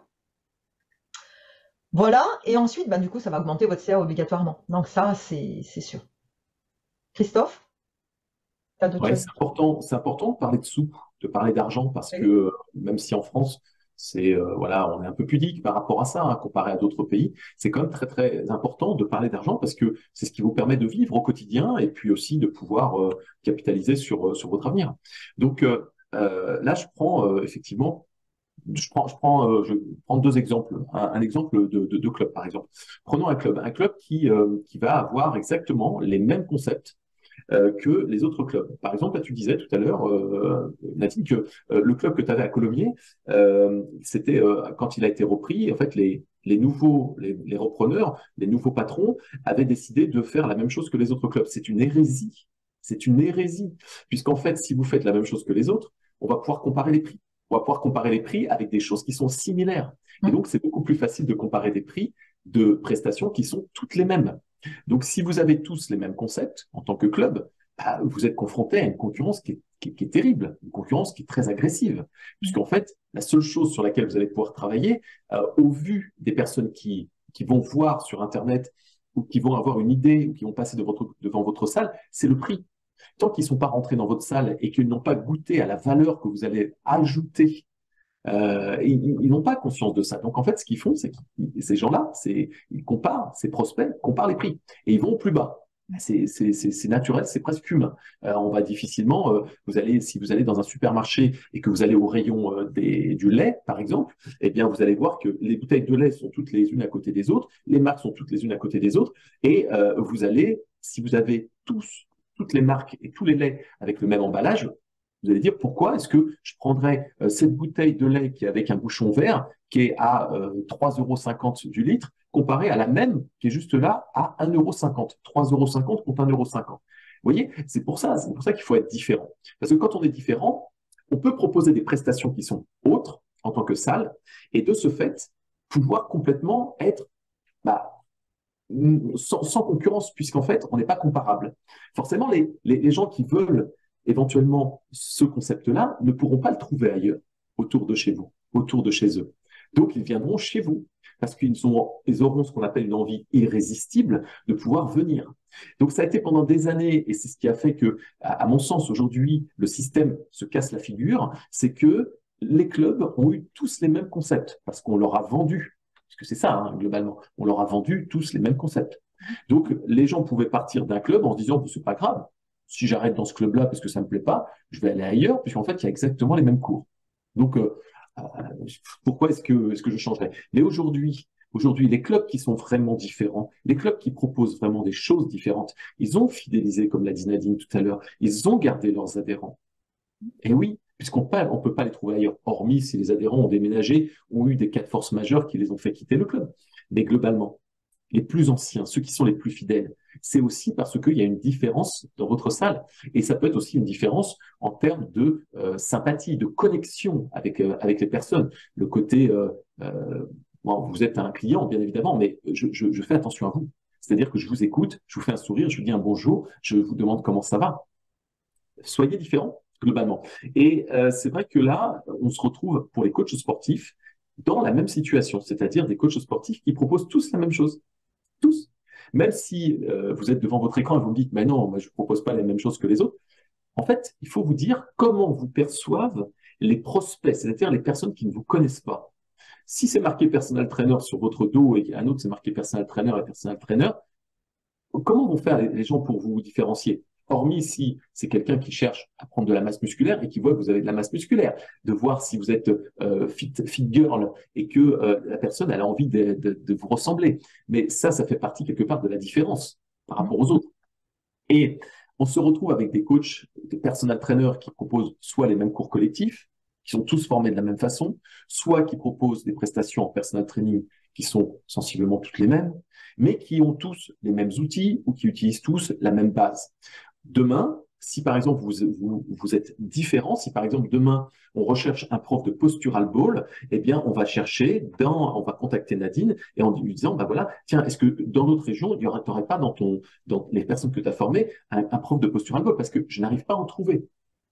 Voilà, et ensuite, ben, du coup, ça va augmenter votre C A obligatoirement. Donc ça, c'est sûr. Christophe, tu as d'autres Ouais, choses? c'est important, c'est important de parler de sous, de parler d'argent, parce que Oui. euh, même si en France, c'est euh, voilà, on est un peu pudique par rapport à ça, hein, comparé à d'autres pays, c'est quand même très très important de parler d'argent parce que c'est ce qui vous permet de vivre au quotidien et puis aussi de pouvoir euh, capitaliser sur euh, sur votre avenir. Donc euh, euh, là, je prends euh, effectivement, je prends je prends euh, je prends deux exemples, un, un exemple de, de deux clubs par exemple. Prenons un club, un club qui euh, qui va avoir exactement les mêmes concepts euh, que les autres clubs. Par exemple, là, tu disais tout à l'heure, euh, Nadine, que euh, le club que tu avais à Colomiers, euh, c'était euh, quand il a été repris, en fait, les, les nouveaux, les, les repreneurs, les nouveaux patrons avaient décidé de faire la même chose que les autres clubs. C'est une hérésie. C'est une hérésie. Puisqu'en fait, si vous faites la même chose que les autres, on va pouvoir comparer les prix. On va pouvoir comparer les prix avec des choses qui sont similaires. Et donc, c'est beaucoup plus facile de comparer des prix de prestations qui sont toutes les mêmes. Donc, si vous avez tous les mêmes concepts en tant que club, bah, vous êtes confronté à une concurrence qui est, qui, est, qui est terrible, une concurrence qui est très agressive, puisqu'en fait, la seule chose sur laquelle vous allez pouvoir travailler, euh, au vu des personnes qui, qui vont voir sur Internet ou qui vont avoir une idée ou qui vont passer de votre, devant votre salle, c'est le prix. Tant qu'ils ne sont pas rentrés dans votre salle et qu'ils n'ont pas goûté à la valeur que vous allez ajouter, euh, ils, ils n'ont pas conscience de ça. Donc en fait, ce qu'ils font, c'est que ces gens-là, c'est ils comparent, ces prospects comparent les prix et ils vont au plus bas. C'est c'est- c'est- c'est naturel, c'est presque humain. Euh, on va difficilement, euh, vous allez, si vous allez dans un supermarché et que vous allez au rayon euh, des, du lait, par exemple, eh bien vous allez voir que les bouteilles de lait sont toutes les unes à côté des autres, les marques sont toutes les unes à côté des autres, et euh, vous allez, si vous avez tous toutes les marques et tous les laits avec le même emballage, vous allez dire pourquoi est-ce que je prendrais euh, cette bouteille de lait qui est avec un bouchon vert, qui est à euh, trois euros cinquante du litre, comparée à la même qui est juste là à un euro cinquante. trois euros cinquante contre un euro cinquante. Vous voyez, c'est pour ça, c'est pour ça qu'il faut être différent. Parce que quand on est différent, on peut proposer des prestations qui sont autres en tant que salle, et de ce fait, pouvoir complètement être bah, sans, sans concurrence, puisqu'en fait, on n'est pas comparable. Forcément, les, les, les gens qui veulent éventuellement ce concept-là ne pourront pas le trouver ailleurs, autour de chez vous, autour de chez eux. Donc, ils viendront chez vous, parce qu'ils ont, ils auront ce qu'on appelle une envie irrésistible de pouvoir venir. Donc, ça a été pendant des années, et c'est ce qui a fait que, à, à mon sens, aujourd'hui, le système se casse la figure, c'est que les clubs ont eu tous les mêmes concepts, parce qu'on leur a vendu. Parce que c'est ça, hein, globalement. On leur a vendu tous les mêmes concepts. Donc, les gens pouvaient partir d'un club en se disant, c'est pas grave, si j'arrête dans ce club-là parce que ça me plaît pas, je vais aller ailleurs, puisqu'en fait, il y a exactement les mêmes cours. Donc, euh, euh, pourquoi est-ce que, est-ce que je changerais? Mais aujourd'hui, aujourd'hui, les clubs qui sont vraiment différents, les clubs qui proposent vraiment des choses différentes, ils ont fidélisé, comme l'a dit Nadine tout à l'heure, ils ont gardé leurs adhérents. Et oui, puisqu'on ne peut pas les trouver ailleurs, hormis si les adhérents ont déménagé ou eu des cas de force majeure qui les ont fait quitter le club. Mais globalement, les plus anciens, ceux qui sont les plus fidèles, c'est aussi parce qu'il y a une différence dans votre salle. Et ça peut être aussi une différence en termes de euh, sympathie, de connexion avec, euh, avec les personnes. Le côté, euh, euh, bon, vous êtes un client, bien évidemment, mais je, je, je fais attention à vous. C'est-à-dire que je vous écoute, je vous fais un sourire, je vous dis un bonjour, je vous demande comment ça va. Soyez différents, globalement. Et euh, c'est vrai que là, on se retrouve pour les coachs sportifs dans la même situation, c'est-à-dire des coachs sportifs qui proposent tous la même chose. Tous. Même si euh, vous êtes devant votre écran et vous me dites, mais non, moi, je ne propose pas les mêmes choses que les autres. En fait, il faut vous dire comment vous perçoivent les prospects, c'est-à-dire les personnes qui ne vous connaissent pas. Si c'est marqué personal trainer sur votre dos et un autre c'est marqué personal trainer et personal trainer, comment vont faire les gens pour vous différencier? Hormis si c'est quelqu'un qui cherche à prendre de la masse musculaire et qui voit que vous avez de la masse musculaire, de voir si vous êtes euh, fit, fit girl et que euh, la personne elle a envie de, de, de vous ressembler. Mais ça, ça fait partie quelque part de la différence par rapport aux autres. Et on se retrouve avec des coachs, des personal trainers qui proposent soit les mêmes cours collectifs, qui sont tous formés de la même façon, soit qui proposent des prestations en personal training qui sont sensiblement toutes les mêmes, mais qui ont tous les mêmes outils ou qui utilisent tous la même base. Demain, si par exemple vous, vous, vous êtes différent, si par exemple demain on recherche un prof de postural ball, eh bien on va chercher, dans, on va contacter Nadine et en lui disant, bah voilà, tiens, est-ce que dans notre région, il n'y aurait, aurait pas dans, ton, dans les personnes que tu as formées un, un prof de postural ball parce que je n'arrive pas à en trouver.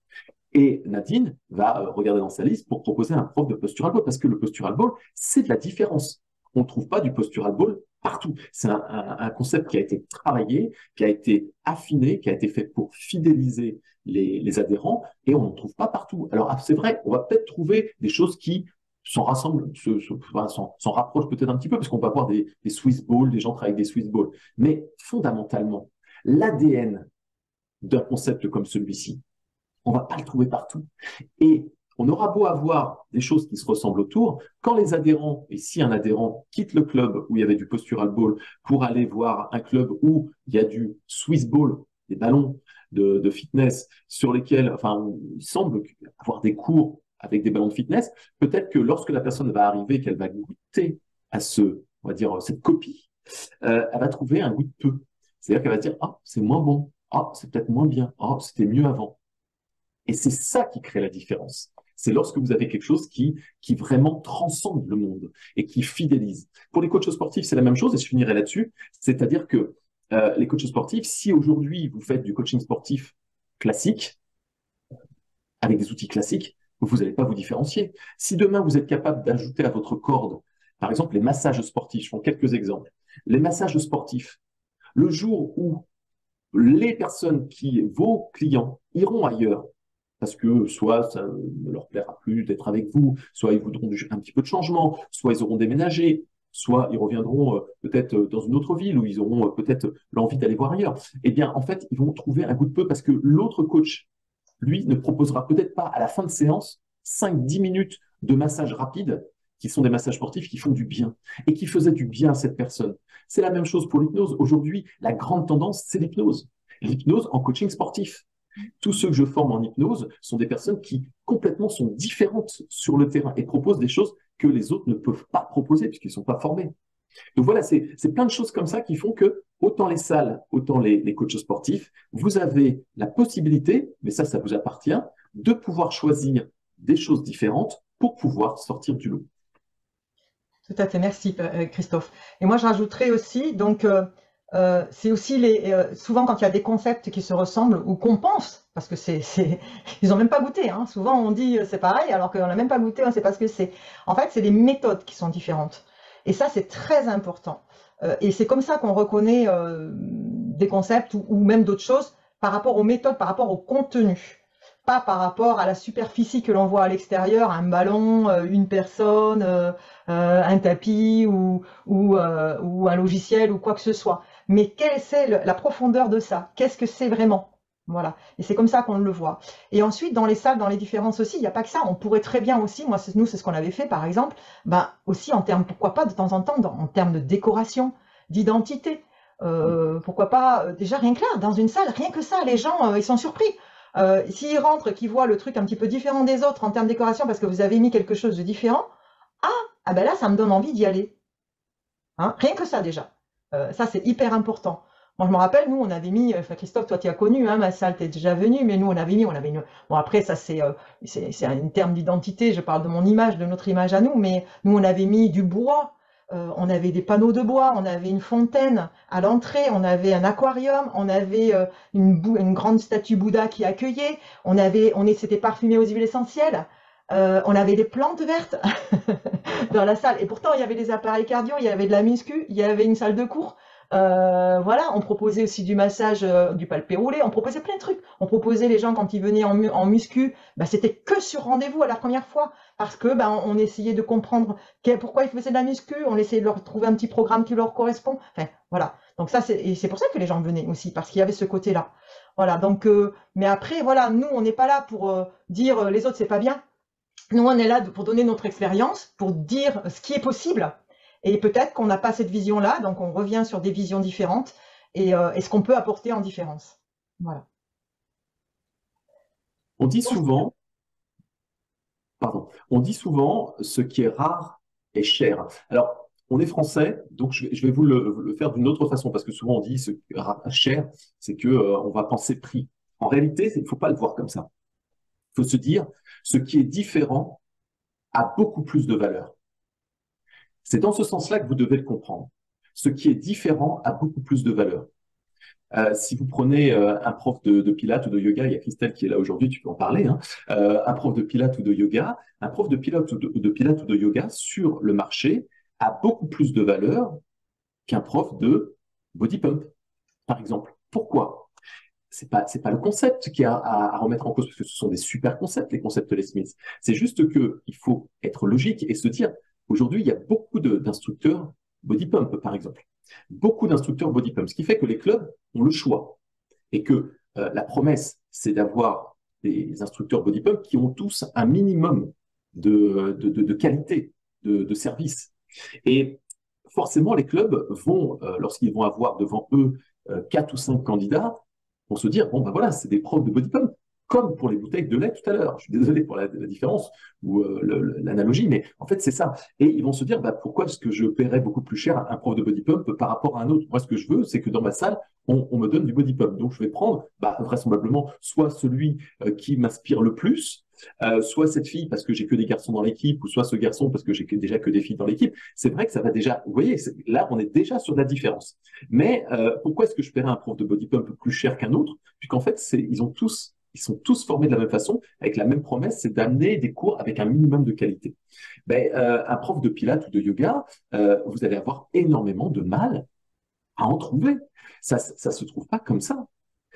Et Nadine va regarder dans sa liste pour proposer un prof de postural ball parce que le postural ball, c'est de la différence. On ne trouve pas du postural ball partout. C'est un, un, un concept qui a été travaillé, qui a été affiné, qui a été fait pour fidéliser les, les adhérents, et on n'en trouve pas partout. Alors, ah, c'est vrai, on va peut-être trouver des choses qui s'en rassemblent, s'en rapprochent peut-être un petit peu, parce qu'on va voir des, des Swiss balls, des gens travaillent avec des Swiss balls. Mais fondamentalement, l'A D N d'un concept comme celui-ci, on ne va pas le trouver partout. Et on aura beau avoir des choses qui se ressemblent autour, quand les adhérents, et si un adhérent quitte le club où il y avait du postural ball pour aller voir un club où il y a du Swiss ball, des ballons de, de fitness sur lesquels, enfin, il semble avoir des cours avec des ballons de fitness, peut-être que lorsque la personne va arriver, qu'elle va goûter à ce, on va dire, cette copie, euh, elle va trouver un goût de peu. C'est-à-dire qu'elle va dire, ah, c'est moins bon, ah, c'est peut-être moins bien, ah, c'était mieux avant. Et c'est ça qui crée la différence. C'est lorsque vous avez quelque chose qui, qui vraiment transcende le monde et qui fidélise. Pour les coachs sportifs, c'est la même chose, et je finirai là-dessus. C'est-à-dire que euh, les coachs sportifs, si aujourd'hui vous faites du coaching sportif classique, avec des outils classiques, vous n'allez pas vous différencier. Si demain vous êtes capable d'ajouter à votre corde, par exemple les massages sportifs, je prends quelques exemples, les massages sportifs, le jour où les personnes qui, vos clients, iront ailleurs, parce que soit ça ne leur plaira plus d'être avec vous, soit ils voudront un petit peu de changement, soit ils auront déménagé, soit ils reviendront euh, peut-être dans une autre ville où ils auront euh, peut-être l'envie d'aller voir ailleurs. Eh bien, en fait, ils vont trouver un goût de peu parce que l'autre coach, lui, ne proposera peut-être pas à la fin de séance cinq dix minutes de massage rapide, qui sont des massages sportifs qui font du bien et qui faisaient du bien à cette personne. C'est la même chose pour l'hypnose. Aujourd'hui, la grande tendance, c'est l'hypnose. L'hypnose en coaching sportif. Tous ceux que je forme en hypnose sont des personnes qui complètement sont différentes sur le terrain et proposent des choses que les autres ne peuvent pas proposer puisqu'ils ne sont pas formés. Donc voilà, c'est plein de choses comme ça qui font que autant les salles, autant les, les coachs sportifs, vous avez la possibilité, mais ça, ça vous appartient, de pouvoir choisir des choses différentes pour pouvoir sortir du lot. Tout à fait, merci Christophe. Et moi, je rajouterais aussi, donc, euh, euh, c'est aussi les, euh, souvent quand il y a des concepts qui se ressemblent ou qu'on pense, parce que c'est, ils n'ont même pas goûté, hein. Souvent on dit c'est pareil alors qu'on n'a même pas goûté, on ne sait pas ce que c'est. En fait, c'est les méthodes qui sont différentes. Et ça, c'est très important. Euh, et c'est comme ça qu'on reconnaît euh, des concepts ou, ou même d'autres choses par rapport aux méthodes, par rapport au contenu. Pas par rapport à la superficie que l'on voit à l'extérieur, un ballon, euh, une personne, euh, euh, un tapis ou, ou, euh, ou un logiciel ou quoi que ce soit. Mais quelle c'est la profondeur de ça? Qu'est-ce que c'est vraiment? Voilà. Et c'est comme ça qu'on le voit. Et ensuite, dans les salles, dans les différences aussi, il n'y a pas que ça. On pourrait très bien aussi, moi, nous, c'est ce qu'on avait fait, par exemple, ben, aussi en termes, pourquoi pas, de temps en temps, dans, en termes de décoration, d'identité. Euh, pourquoi pas, déjà, rien que là, dans une salle, rien que ça, les gens, euh, ils sont surpris. Euh, S'ils rentrent, qu'ils voient le truc un petit peu différent des autres en termes de décoration parce que vous avez mis quelque chose de différent, ah, ah ben là, ça me donne envie d'y aller. Hein, rien que ça, déjà. Euh, ça, c'est hyper important. Moi, je me rappelle, nous, on avait mis, enfin, Christophe, toi, tu as connu, hein, ma salle, tu es déjà venu, mais nous, on avait mis, on avait une, bon, après, ça, c'est euh, c'est un terme d'identité, je parle de mon image, de notre image à nous, mais nous, on avait mis du bois, euh, on avait des panneaux de bois, on avait une fontaine à l'entrée, on avait un aquarium, on avait euh, une, une grande statue Bouddha qui accueillait, on avait, on s'était parfumé aux huiles essentielles, euh, on avait des plantes vertes dans la salle, et pourtant, il y avait des appareils cardio, il y avait de la muscu, il y avait une salle de cours. Euh, voilà, on proposait aussi du massage, euh, du palpé roulé, on proposait plein de trucs. On proposait les gens quand ils venaient en, mu en muscu, bah, c'était que sur rendez-vous à la première fois, parce que bah, on, on essayait de comprendre quel, pourquoi ils faisaient de la muscu, on essayait de leur trouver un petit programme qui leur correspond. Enfin, voilà. Donc ça, c'est c'est pour ça que les gens venaient aussi, parce qu'il y avait ce côté-là. Voilà. Donc, euh, mais après, voilà, nous, on n'est pas là pour euh, dire euh, les autres c'est pas bien. Nous, on est là pour donner notre expérience, pour dire ce qui est possible. Et peut-être qu'on n'a pas cette vision-là, donc on revient sur des visions différentes et, euh, et ce qu'on peut apporter en différence. Voilà. On dit souvent, pardon, on dit souvent ce qui est rare est cher. Alors, on est français, donc je vais, je vais vous le, le faire d'une autre façon, parce que souvent on dit ce qui est rare, cher, c'est que euh, on va penser prix. En réalité, il ne faut pas le voir comme ça. Il faut se dire, ce qui est différent a beaucoup plus de valeur. C'est dans ce sens-là que vous devez le comprendre. Ce qui est différent a beaucoup plus de valeur. Euh, si vous prenez euh, un prof de, de pilates ou de yoga, il y a Christelle qui est là aujourd'hui, tu peux en parler, hein, euh, un prof de pilates ou de yoga, un prof de pilates ou de, de pilates ou de yoga sur le marché a beaucoup plus de valeur qu'un prof de body pump, par exemple. Pourquoi? C'est pas, c'est pas le concept qui a à, à remettre en cause, parce que ce sont des super concepts, les concepts Les Smiths. C'est juste que il faut être logique et se dire, aujourd'hui, il y a beaucoup de- d'instructeurs body pump, par exemple. Beaucoup d'instructeurs body pump, ce qui fait que les clubs ont le choix. Et que euh, la promesse, c'est d'avoir des instructeurs body pump qui ont tous un minimum de, de, de, de qualité de, de service. Et forcément, les clubs vont, euh, lorsqu'ils vont avoir devant eux euh, quatre ou cinq candidats, vont se dire, bon, ben voilà, c'est des profs de body pump, comme pour les bouteilles de lait tout à l'heure. Je suis désolé pour la, la différence ou euh, l'analogie, mais en fait, c'est ça. Et ils vont se dire, bah, pourquoi est-ce que je paierais beaucoup plus cher un prof de body pump par rapport à un autre? Moi, ce que je veux, c'est que dans ma salle, on, on me donne du body pump. Donc, je vais prendre, bah, vraisemblablement, soit celui euh, qui m'inspire le plus, euh, soit cette fille parce que j'ai que des garçons dans l'équipe, ou soit ce garçon parce que j'ai que, déjà que des filles dans l'équipe. C'est vrai que ça va déjà, vous voyez, là, on est déjà sur de la différence. Mais euh, pourquoi est-ce que je paierais un prof de body pump plus cher qu'un autre? Puisqu'en fait, ils ont tous ils sont tous formés de la même façon, avec la même promesse, c'est d'amener des cours avec un minimum de qualité. Ben, euh, un prof de pilates ou de yoga, euh, vous allez avoir énormément de mal à en trouver. Ça ne se trouve pas comme ça.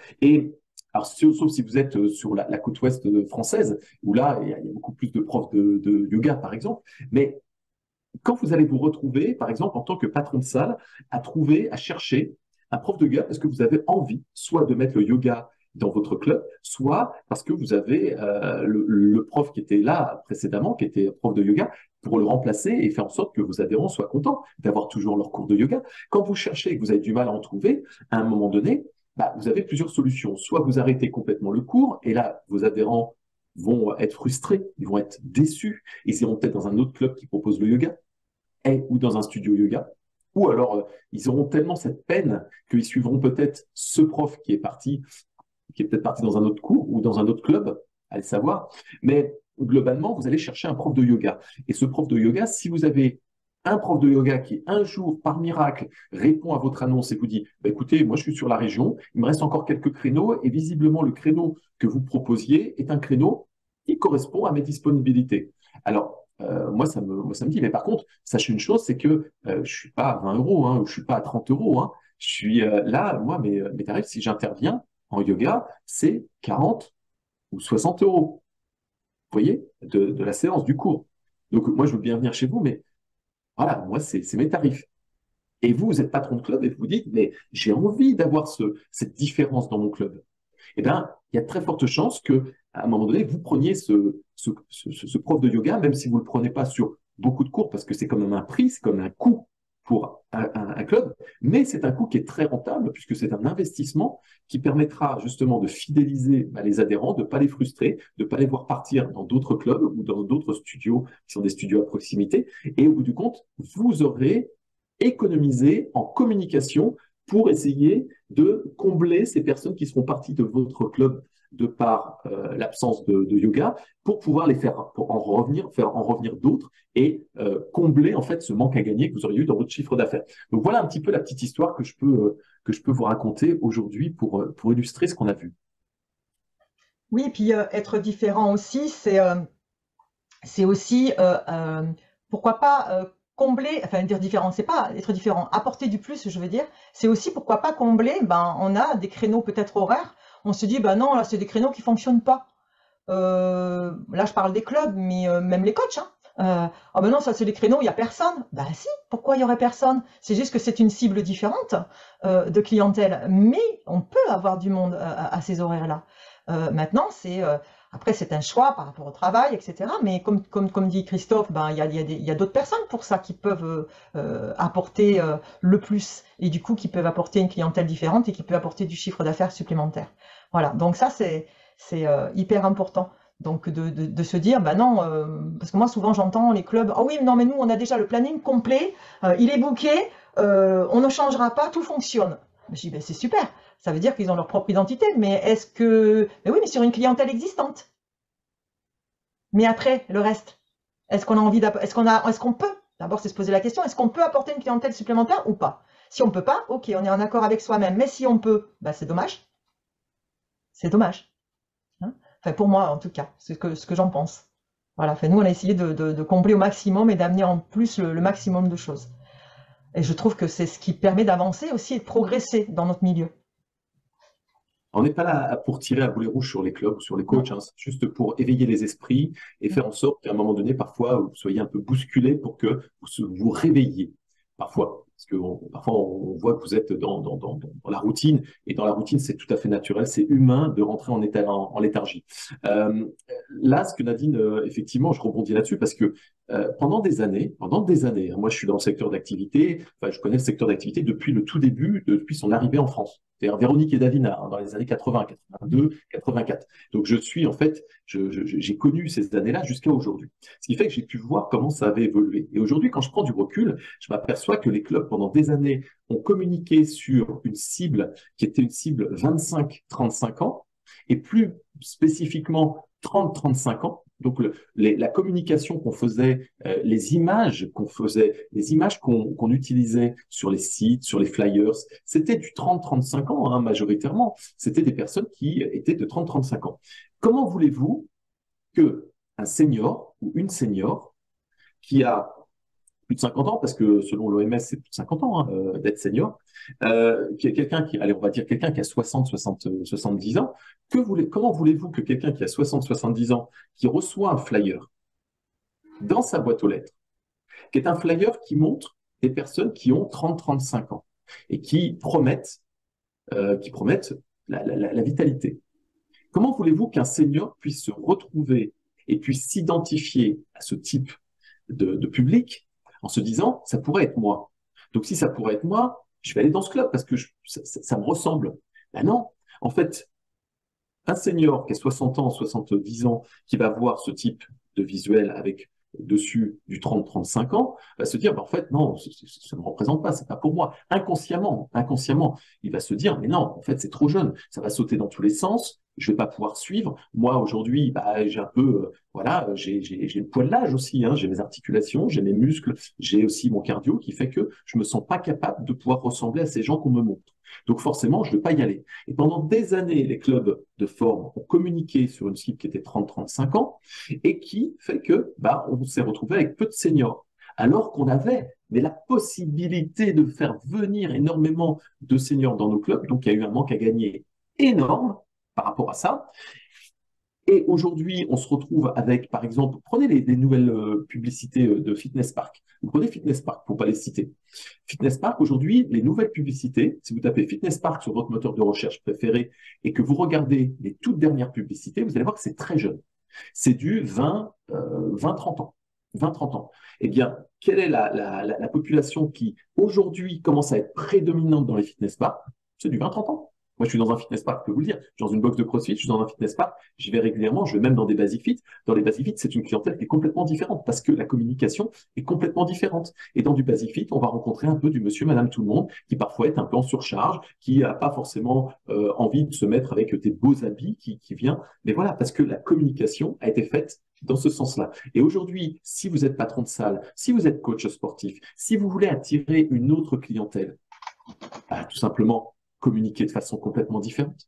Et alors, sauf si vous êtes sur la, la côte ouest française, où là, il y a beaucoup plus de profs de, de yoga, par exemple. Mais quand vous allez vous retrouver, par exemple, en tant que patron de salle, à trouver, à chercher un prof de yoga parce que vous avez envie, soit de mettre le yoga dans votre club, soit parce que vous avez euh, le, le prof qui était là précédemment, qui était prof de yoga, pour le remplacer et faire en sorte que vos adhérents soient contents d'avoir toujours leur cours de yoga. Quand vous cherchez et que vous avez du mal à en trouver, à un moment donné, bah, vous avez plusieurs solutions. Soit vous arrêtez complètement le cours, et là, vos adhérents vont être frustrés, ils vont être déçus, ils iront peut-être dans un autre club qui propose le yoga, et, ou dans un studio yoga. Ou alors, euh, ils auront tellement cette peine qu'ils suivront peut-être ce prof qui est parti, qui est peut-être parti dans un autre cours ou dans un autre club, allez savoir. Mais globalement, vous allez chercher un prof de yoga. Et ce prof de yoga, si vous avez un prof de yoga qui, un jour, par miracle, répond à votre annonce et vous dit bah, « Écoutez, moi, je suis sur la région, il me reste encore quelques créneaux, et visiblement, le créneau que vous proposiez est un créneau qui correspond à mes disponibilités. » Alors, euh, moi, ça me, moi, ça me dit, mais par contre, sachez une chose, c'est que euh, je ne suis pas à vingt euros, hein, ou je ne suis pas à trente euros. Hein. Je suis euh, là, moi, mes, mes tarifs, si j'interviens en yoga, c'est quarante ou soixante euros. Vous voyez, de, de la séance, du cours. Donc, moi, je veux bien venir chez vous, mais voilà, moi, c'est mes tarifs. Et vous, vous êtes patron de club et vous dites, mais j'ai envie d'avoir ce, cette différence dans mon club. Eh bien, il y a de très fortes chances que, à un moment donné, vous preniez ce, ce, ce, ce prof de yoga, même si vous ne le prenez pas sur beaucoup de cours, parce que c'est quand même un prix, c'est comme un coût pour un, un, un club, mais c'est un coût qui est très rentable, puisque c'est un investissement qui permettra justement de fidéliser bah, les adhérents, de ne pas les frustrer, de ne pas les voir partir dans d'autres clubs ou dans d'autres studios qui sont des studios à proximité. Et au bout du compte, vous aurez économisé en communication pour essayer de combler ces personnes qui seront parties de votre club de par euh, l'absence de, de yoga, pour pouvoir les faire pour en revenir, faire en revenir d'autres et euh, combler en fait ce manque à gagner que vous auriez eu dans votre chiffre d'affaires. Donc voilà un petit peu la petite histoire que je peux euh, que je peux vous raconter aujourd'hui pour pour illustrer ce qu'on a vu. Oui, et puis euh, être différent aussi, c'est euh, c'est aussi euh, euh, pourquoi pas euh, combler, enfin dire différent, c'est pas être différent, apporter du plus, je veux dire, c'est aussi pourquoi pas combler, ben on a des créneaux peut-être horaires, on se dit ben non, là c'est des créneaux qui fonctionnent pas. Euh, là je parle des clubs, mais euh, même les coachs, hein. Euh, oh ben non, ça c'est des créneaux, il y a personne. Ben si, pourquoi il y aurait personne? C'est juste que c'est une cible différente euh, de clientèle, mais on peut avoir du monde à, à ces horaires-là. Euh, maintenant, c'est euh, après c'est un choix par rapport au travail, et cetera. Mais comme, comme, comme dit Christophe, ben, il y a, y a, y a d'autres personnes pour ça qui peuvent euh, apporter euh, le plus et du coup qui peuvent apporter une clientèle différente et qui peuvent apporter du chiffre d'affaires supplémentaire. Voilà, donc ça c'est c'est euh, hyper important. Donc de, de, de se dire, bah non, euh, parce que moi souvent j'entends les clubs, ah oui, mais non, mais nous on a déjà le planning complet, euh, il est booké, euh, on ne changera pas, tout fonctionne. Je dis, ben c'est super, ça veut dire qu'ils ont leur propre identité, mais est-ce que, mais oui, mais sur une clientèle existante. Mais après, le reste, est-ce qu'on a envie d'apporter, est-ce qu'on a, est-ce qu'on peut, d'abord c'est se poser la question, est-ce qu'on peut apporter une clientèle supplémentaire ou pas? Si on peut pas, ok, on est en accord avec soi-même, mais si on peut, bah c'est dommage. C'est dommage. Hein, enfin, pour moi, en tout cas, c'est ce que, ce que j'en pense. Voilà, enfin, nous, on a essayé de, de, de combler au maximum et d'amener en plus le, le maximum de choses. Et je trouve que c'est ce qui permet d'avancer aussi et de progresser dans notre milieu. On n'est pas là pour tirer à boulet rouge sur les clubs ou sur les coachs, hein, c'est juste pour éveiller les esprits et faire en sorte qu'à un moment donné, parfois, vous soyez un peu bousculé pour que vous vous réveilliez. Parfois, parce que on, parfois on voit que vous êtes dans, dans, dans, dans la routine, et dans la routine, c'est tout à fait naturel, c'est humain de rentrer en, état, en, en léthargie. Euh, là, ce que Nadine, euh, effectivement, je rebondis là-dessus parce que euh, pendant des années, pendant des années, hein, moi je suis dans le secteur d'activité, enfin je connais le secteur d'activité depuis le tout début, depuis son arrivée en France. C'est-à-dire Véronique et Davina, hein, dans les années quatre-vingts, quatre-vingt-deux, quatre-vingt-quatre. Donc je suis en fait, je, je, j'ai connu ces années-là jusqu'à aujourd'hui. Ce qui fait que j'ai pu voir comment ça avait évolué. Et aujourd'hui, quand je prends du recul, je m'aperçois que les clubs, pendant des années, ont communiqué sur une cible qui était une cible vingt-cinq trente-cinq ans, et plus spécifiquement trente trente-cinq ans. Donc le, les, la communication qu'on faisait, euh, les images qu'on faisait, les images qu'on qu'on utilisait sur les sites, sur les flyers, c'était du trente trente-cinq ans, hein, majoritairement. C'était des personnes qui étaient de trente trente-cinq ans. Comment voulez-vous que un senior ou une senior qui a plus de cinquante ans, parce que selon l'O M S, c'est plus de cinquante ans, hein, euh, d'être senior, euh, qui est quelqu'un qui, allez, on va dire quelqu'un qui a soixante, soixante, soixante-dix ans, que voulez, comment voulez-vous que quelqu'un qui a soixante, soixante-dix ans, qui reçoit un flyer dans sa boîte aux lettres, qui est un flyer qui montre des personnes qui ont trente, trente-cinq ans et qui promettent, euh, qui promettent la, la, la vitalité. Comment voulez-vous qu'un senior puisse se retrouver et puisse s'identifier à ce type de, de public en se disant, ça pourrait être moi. Donc, si ça pourrait être moi, je vais aller dans ce club parce que je, ça, ça, ça me ressemble. Ben non. En fait, un senior qui a soixante ans, soixante-dix ans, qui va voir ce type de visuel avec dessus du trente trente-cinq ans, va se dire, ben en fait, non, ça ne me représente pas, c'est pas pour moi. Inconsciemment, inconsciemment, il va se dire, mais non, en fait, c'est trop jeune, ça va sauter dans tous les sens, je vais pas pouvoir suivre. Moi, aujourd'hui, bah, j'ai un peu, euh, voilà, j'ai, j'ai, j'ai le poids de l'âge aussi, hein, j'ai mes articulations, j'ai mes muscles, j'ai aussi mon cardio qui fait que je me sens pas capable de pouvoir ressembler à ces gens qu'on me montre. Donc forcément, je ne vais pas y aller. Et pendant des années, les clubs de forme ont communiqué sur une cible qui était trente trente-cinq ans et qui fait que bah, on s'est retrouvé avec peu de seniors. Alors qu'on avait mais la possibilité de faire venir énormément de seniors dans nos clubs. Donc il y a eu un manque à gagner énorme par rapport à ça. Et aujourd'hui, on se retrouve avec, par exemple, prenez les, les nouvelles euh, publicités euh, de Fitness Park. Vous prenez Fitness Park, pour ne pas les citer. Fitness Park, aujourd'hui, les nouvelles publicités, si vous tapez Fitness Park sur votre moteur de recherche préféré et que vous regardez les toutes dernières publicités, vous allez voir que c'est très jeune. C'est du vingt, trente ans. vingt trente ans. Eh bien, quelle est la, la, la, la population qui, aujourd'hui, commence à être prédominante dans les Fitness Park? C'est du vingt trente ans. Moi, je suis dans un fitness park, je peux vous le dire. Je suis dans une box de CrossFit, je suis dans un fitness park, j'y vais régulièrement, je vais même dans des Basic Fit. Dans les Basic Fit, c'est une clientèle qui est complètement différente parce que la communication est complètement différente. Et dans du Basic Fit, on va rencontrer un peu du monsieur, madame, tout le monde, qui parfois est un peu en surcharge, qui n'a pas forcément euh, envie de se mettre avec des beaux habits, qui, qui vient. Mais voilà, parce que la communication a été faite dans ce sens-là. Et aujourd'hui, si vous êtes patron de salle, si vous êtes coach sportif, si vous voulez attirer une autre clientèle, bah, tout simplement, communiquer de façon complètement différente.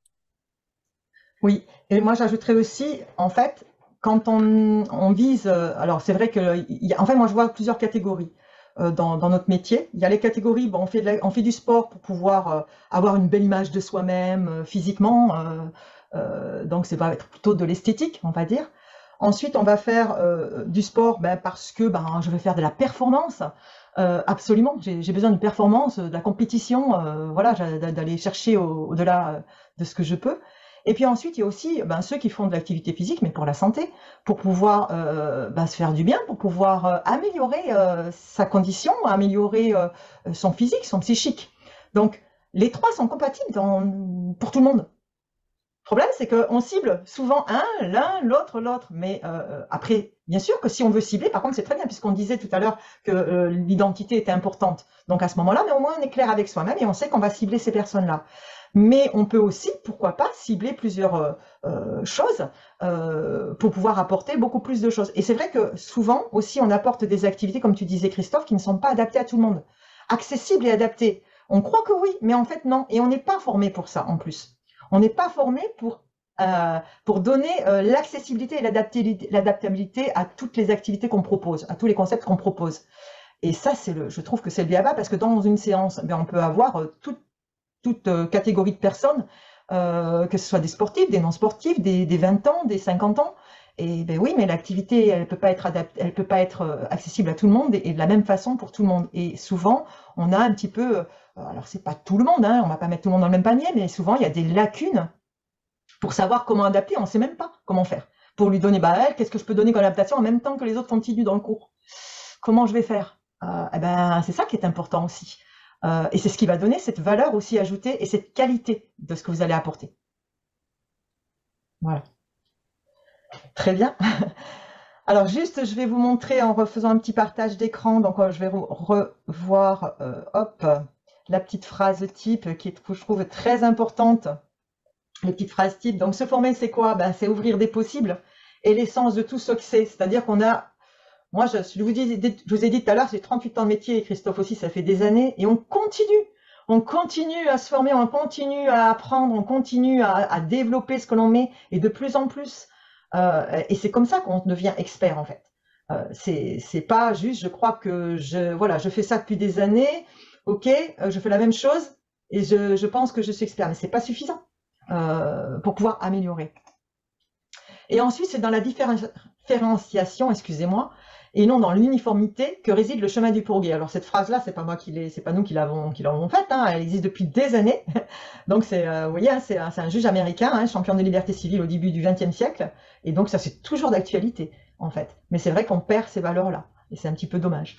Oui, et moi j'ajouterais aussi, en fait, quand on, on vise, alors c'est vrai que, il y a, en fait moi je vois plusieurs catégories euh, dans, dans notre métier. Il y a les catégories, bon, on, fait de la, on fait du sport pour pouvoir euh, avoir une belle image de soi-même euh, physiquement, euh, euh, donc ça va être plutôt de l'esthétique, on va dire. Ensuite, on va faire euh, du sport ben, parce que ben, je vais faire de la performance. Euh, absolument, j'ai besoin de performance, de la compétition, euh, voilà, d'aller chercher au-delà de ce que je peux. Et puis ensuite, il y a aussi ben, ceux qui font de l'activité physique, mais pour la santé, pour pouvoir euh, ben, se faire du bien, pour pouvoir euh, améliorer euh, sa condition, améliorer euh, son physique, son psychique. Donc, les trois sont compatibles dans, pour tout le monde. Le problème, c'est qu'on cible souvent un, l'un, l'autre, l'autre. Mais euh, après, bien sûr que si on veut cibler, par contre, c'est très bien, puisqu'on disait tout à l'heure que euh, l'identité était importante. Donc à ce moment-là, mais au moins on est clair avec soi-même et on sait qu'on va cibler ces personnes-là. Mais on peut aussi, pourquoi pas, cibler plusieurs euh, euh, choses euh, pour pouvoir apporter beaucoup plus de choses. Et c'est vrai que souvent aussi, on apporte des activités, comme tu disais, Christophe, qui ne sont pas adaptées à tout le monde. Accessibles et adaptées. On croit que oui, mais en fait non. Et on n'est pas formé pour ça, en plus. On n'est pas formé pour, euh, pour donner euh, l'accessibilité et l'adaptabilité à toutes les activités qu'on propose, à tous les concepts qu'on propose. Et ça, c'est le, je trouve que c'est le b a-ba, parce que dans une séance, ben, on peut avoir euh, toute, toute euh, catégorie de personnes, euh, que ce soit des sportifs, des non-sportifs, des, des vingt ans, des cinquante ans. Et ben oui, mais l'activité, elle peut pas être adaptée, elle peut pas être euh, accessible à tout le monde et, et de la même façon pour tout le monde. Et souvent, on a un petit peu, euh, alors c'est pas tout le monde, hein, on va pas mettre tout le monde dans le même panier, mais souvent il y a des lacunes pour savoir comment adapter. On ne sait même pas comment faire. Pour lui donner, bah elle, qu'est-ce que je peux donner comme adaptation en même temps que les autres continuent dans le cours? Comment je vais faire? euh, eh ben, c'est ça qui est important aussi. Euh, et c'est ce qui va donner cette valeur aussi ajoutée et cette qualité de ce que vous allez apporter. Voilà. Très bien. Alors juste, je vais vous montrer en refaisant un petit partage d'écran. Donc je vais revoir euh, hop, la petite phrase type qui est, que je trouve très importante. Les petites phrases types. Donc se former, c'est quoi? Ben, c'est ouvrir des possibles et l'essence de tout succès. C'est-à-dire qu'on a, moi je, je, vous dis, je vous ai dit tout à l'heure, j'ai trente-huit ans de métier, et Christophe aussi, ça fait des années, et on continue. On continue à se former, on continue à apprendre, on continue à, à développer ce que l'on met, et de plus en plus. Euh, et c'est comme ça qu'on devient expert en fait. Euh, c'est pas juste, je crois que je, voilà, je fais ça depuis des années, ok, euh, je fais la même chose, et je, je pense que je suis expert, mais c'est pas suffisant. Euh, pour pouvoir améliorer. Et ensuite, c'est dans la différenciation, excusez-moi, et non dans l'uniformité que réside le chemin du progrès. Alors cette phrase-là, c'est pas moi qui l'ai, c'est pas nous qui l'avons qui l'avons faite, hein, elle existe depuis des années. Donc c'est, euh, vous voyez, hein, c'est un, un juge américain, hein, champion des libertés civiles au début du vingtième siècle, et donc ça c'est toujours d'actualité en fait. Mais c'est vrai qu'on perd ces valeurs-là, et c'est un petit peu dommage.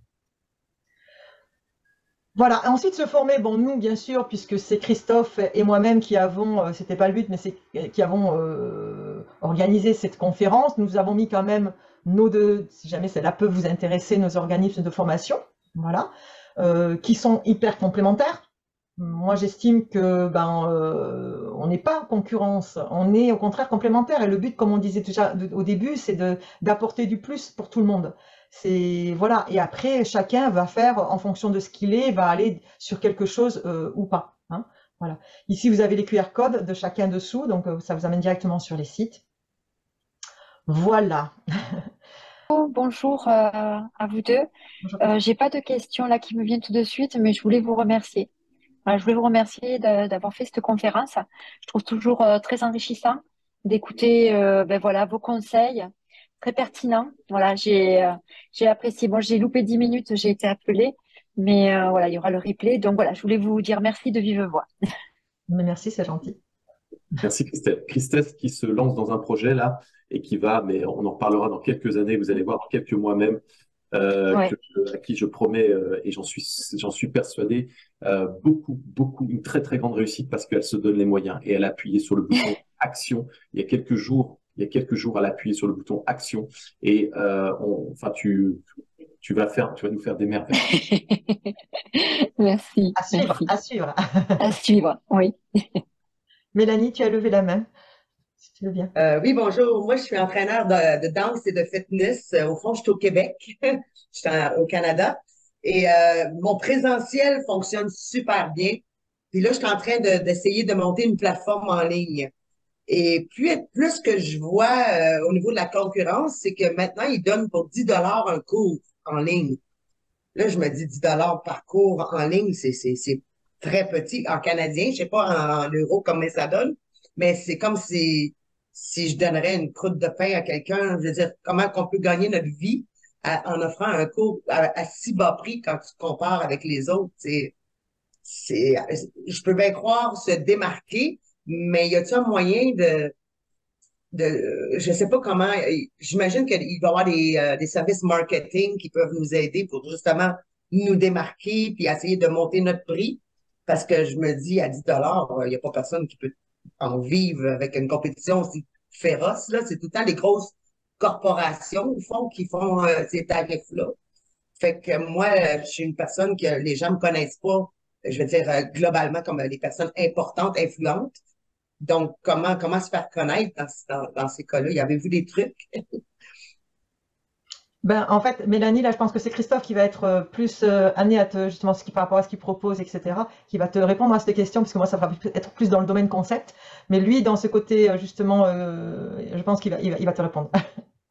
Voilà, ensuite se former, bon nous bien sûr, puisque c'est Christophe et moi-même qui avons, euh, c'était pas le but, mais c'est qui avons euh, organisé cette conférence, nous avons mis quand même nos deux, si jamais cela peut vous intéresser, nos organismes de formation, voilà, euh, qui sont hyper complémentaires. Moi j'estime que ben euh, on n'est pas en concurrence, on est au contraire complémentaires, et le but, comme on disait déjà au début, c'est de d'apporter du plus pour tout le monde. C'est voilà, et après chacun va faire en fonction de ce qu'il est, va aller sur quelque chose euh, ou pas. Hein, voilà. Ici vous avez les Q R codes de chacun dessous, donc euh, ça vous amène directement sur les sites. Voilà. Bonjour euh, à vous deux. Euh, j'ai pas de questions là qui me viennent tout de suite, mais je voulais vous remercier. Voilà, je voulais vous remercier d'avoir fait cette conférence. Je trouve toujours euh, très enrichissant d'écouter euh, ben voilà vos conseils. Très pertinent. Voilà, j'ai euh, j'ai apprécié. Bon, j'ai loupé dix minutes, j'ai été appelée, mais euh, voilà, il y aura le replay. Donc voilà, je voulais vous dire merci de vive voix. Mais merci, c'est gentil. Merci Christelle. Christelle qui se lance dans un projet là et qui va, mais on en reparlera dans quelques années, vous allez voir, dans quelques mois même, euh, Ouais. que, à qui je promets, euh, et j'en suis, j'en suis persuadé, euh, beaucoup, beaucoup, une très très grande réussite parce qu'elle se donne les moyens et elle a appuyé sur le bouton action il y a quelques jours. Il y a quelques jours, elle a appuyé sur le bouton action et euh, on, enfin tu, tu vas faire, tu vas nous faire des merveilles. Merci. À suivre, Merci. à suivre. À suivre, oui. Mélanie, tu as levé la main, si tu veux bien. Euh, oui, bonjour. Moi, je suis entraîneur de, de danse et de fitness. Euh, Au fond, je suis au Québec. Je suis en- au Canada. Et euh, mon présentiel fonctionne super bien. Puis là, je suis en train de- d'essayer de monter une plateforme en ligne. Et plus, plus que je vois euh, au niveau de la concurrence, c'est que maintenant, ils donnent pour dix dollars un cours en ligne. Là, je me dis dix dollars par cours en ligne, c'est c'est- c'est très petit. En canadien, je sais pas en, en euros combien ça donne, mais c'est comme si, si je donnerais une croûte de pain à quelqu'un. Je veux dire, comment qu'on peut gagner notre vie à- en offrant un cours à, à si bas prix quand tu compares avec les autres. C'est, c'est, je peux bien croire se démarquer, mais y a-t-il un moyen de de, je sais pas comment, j'imagine qu'il va y avoir des, euh, des services marketing qui peuvent nous aider pour justement nous démarquer puis essayer de monter notre prix. Parce que je me dis, à dix dollars, il n'y a pas personne qui peut en vivre avec une compétition aussi féroce, là. C'est tout le temps les grosses corporations, au fond, qui font euh, ces tarifs-là. Fait que moi, euh, je suis une personne que les gens me connaissent pas, je veux dire, euh, globalement, comme euh, les personnes importantes, influentes. Donc, comment, comment se faire connaître dans, dans, dans ces cas-là? Y avez-vous des trucs? Ben, en fait, Mélanie, là, je pense que c'est Christophe qui va être euh, plus euh, amené à te, justement, ce qui, par rapport à ce qu'il propose, et cetera, qui va te répondre à cette question, parce que moi, ça va être plus dans le domaine concept. Mais lui, dans ce côté, euh, justement, euh, je pense qu'il va, il va, il va te répondre.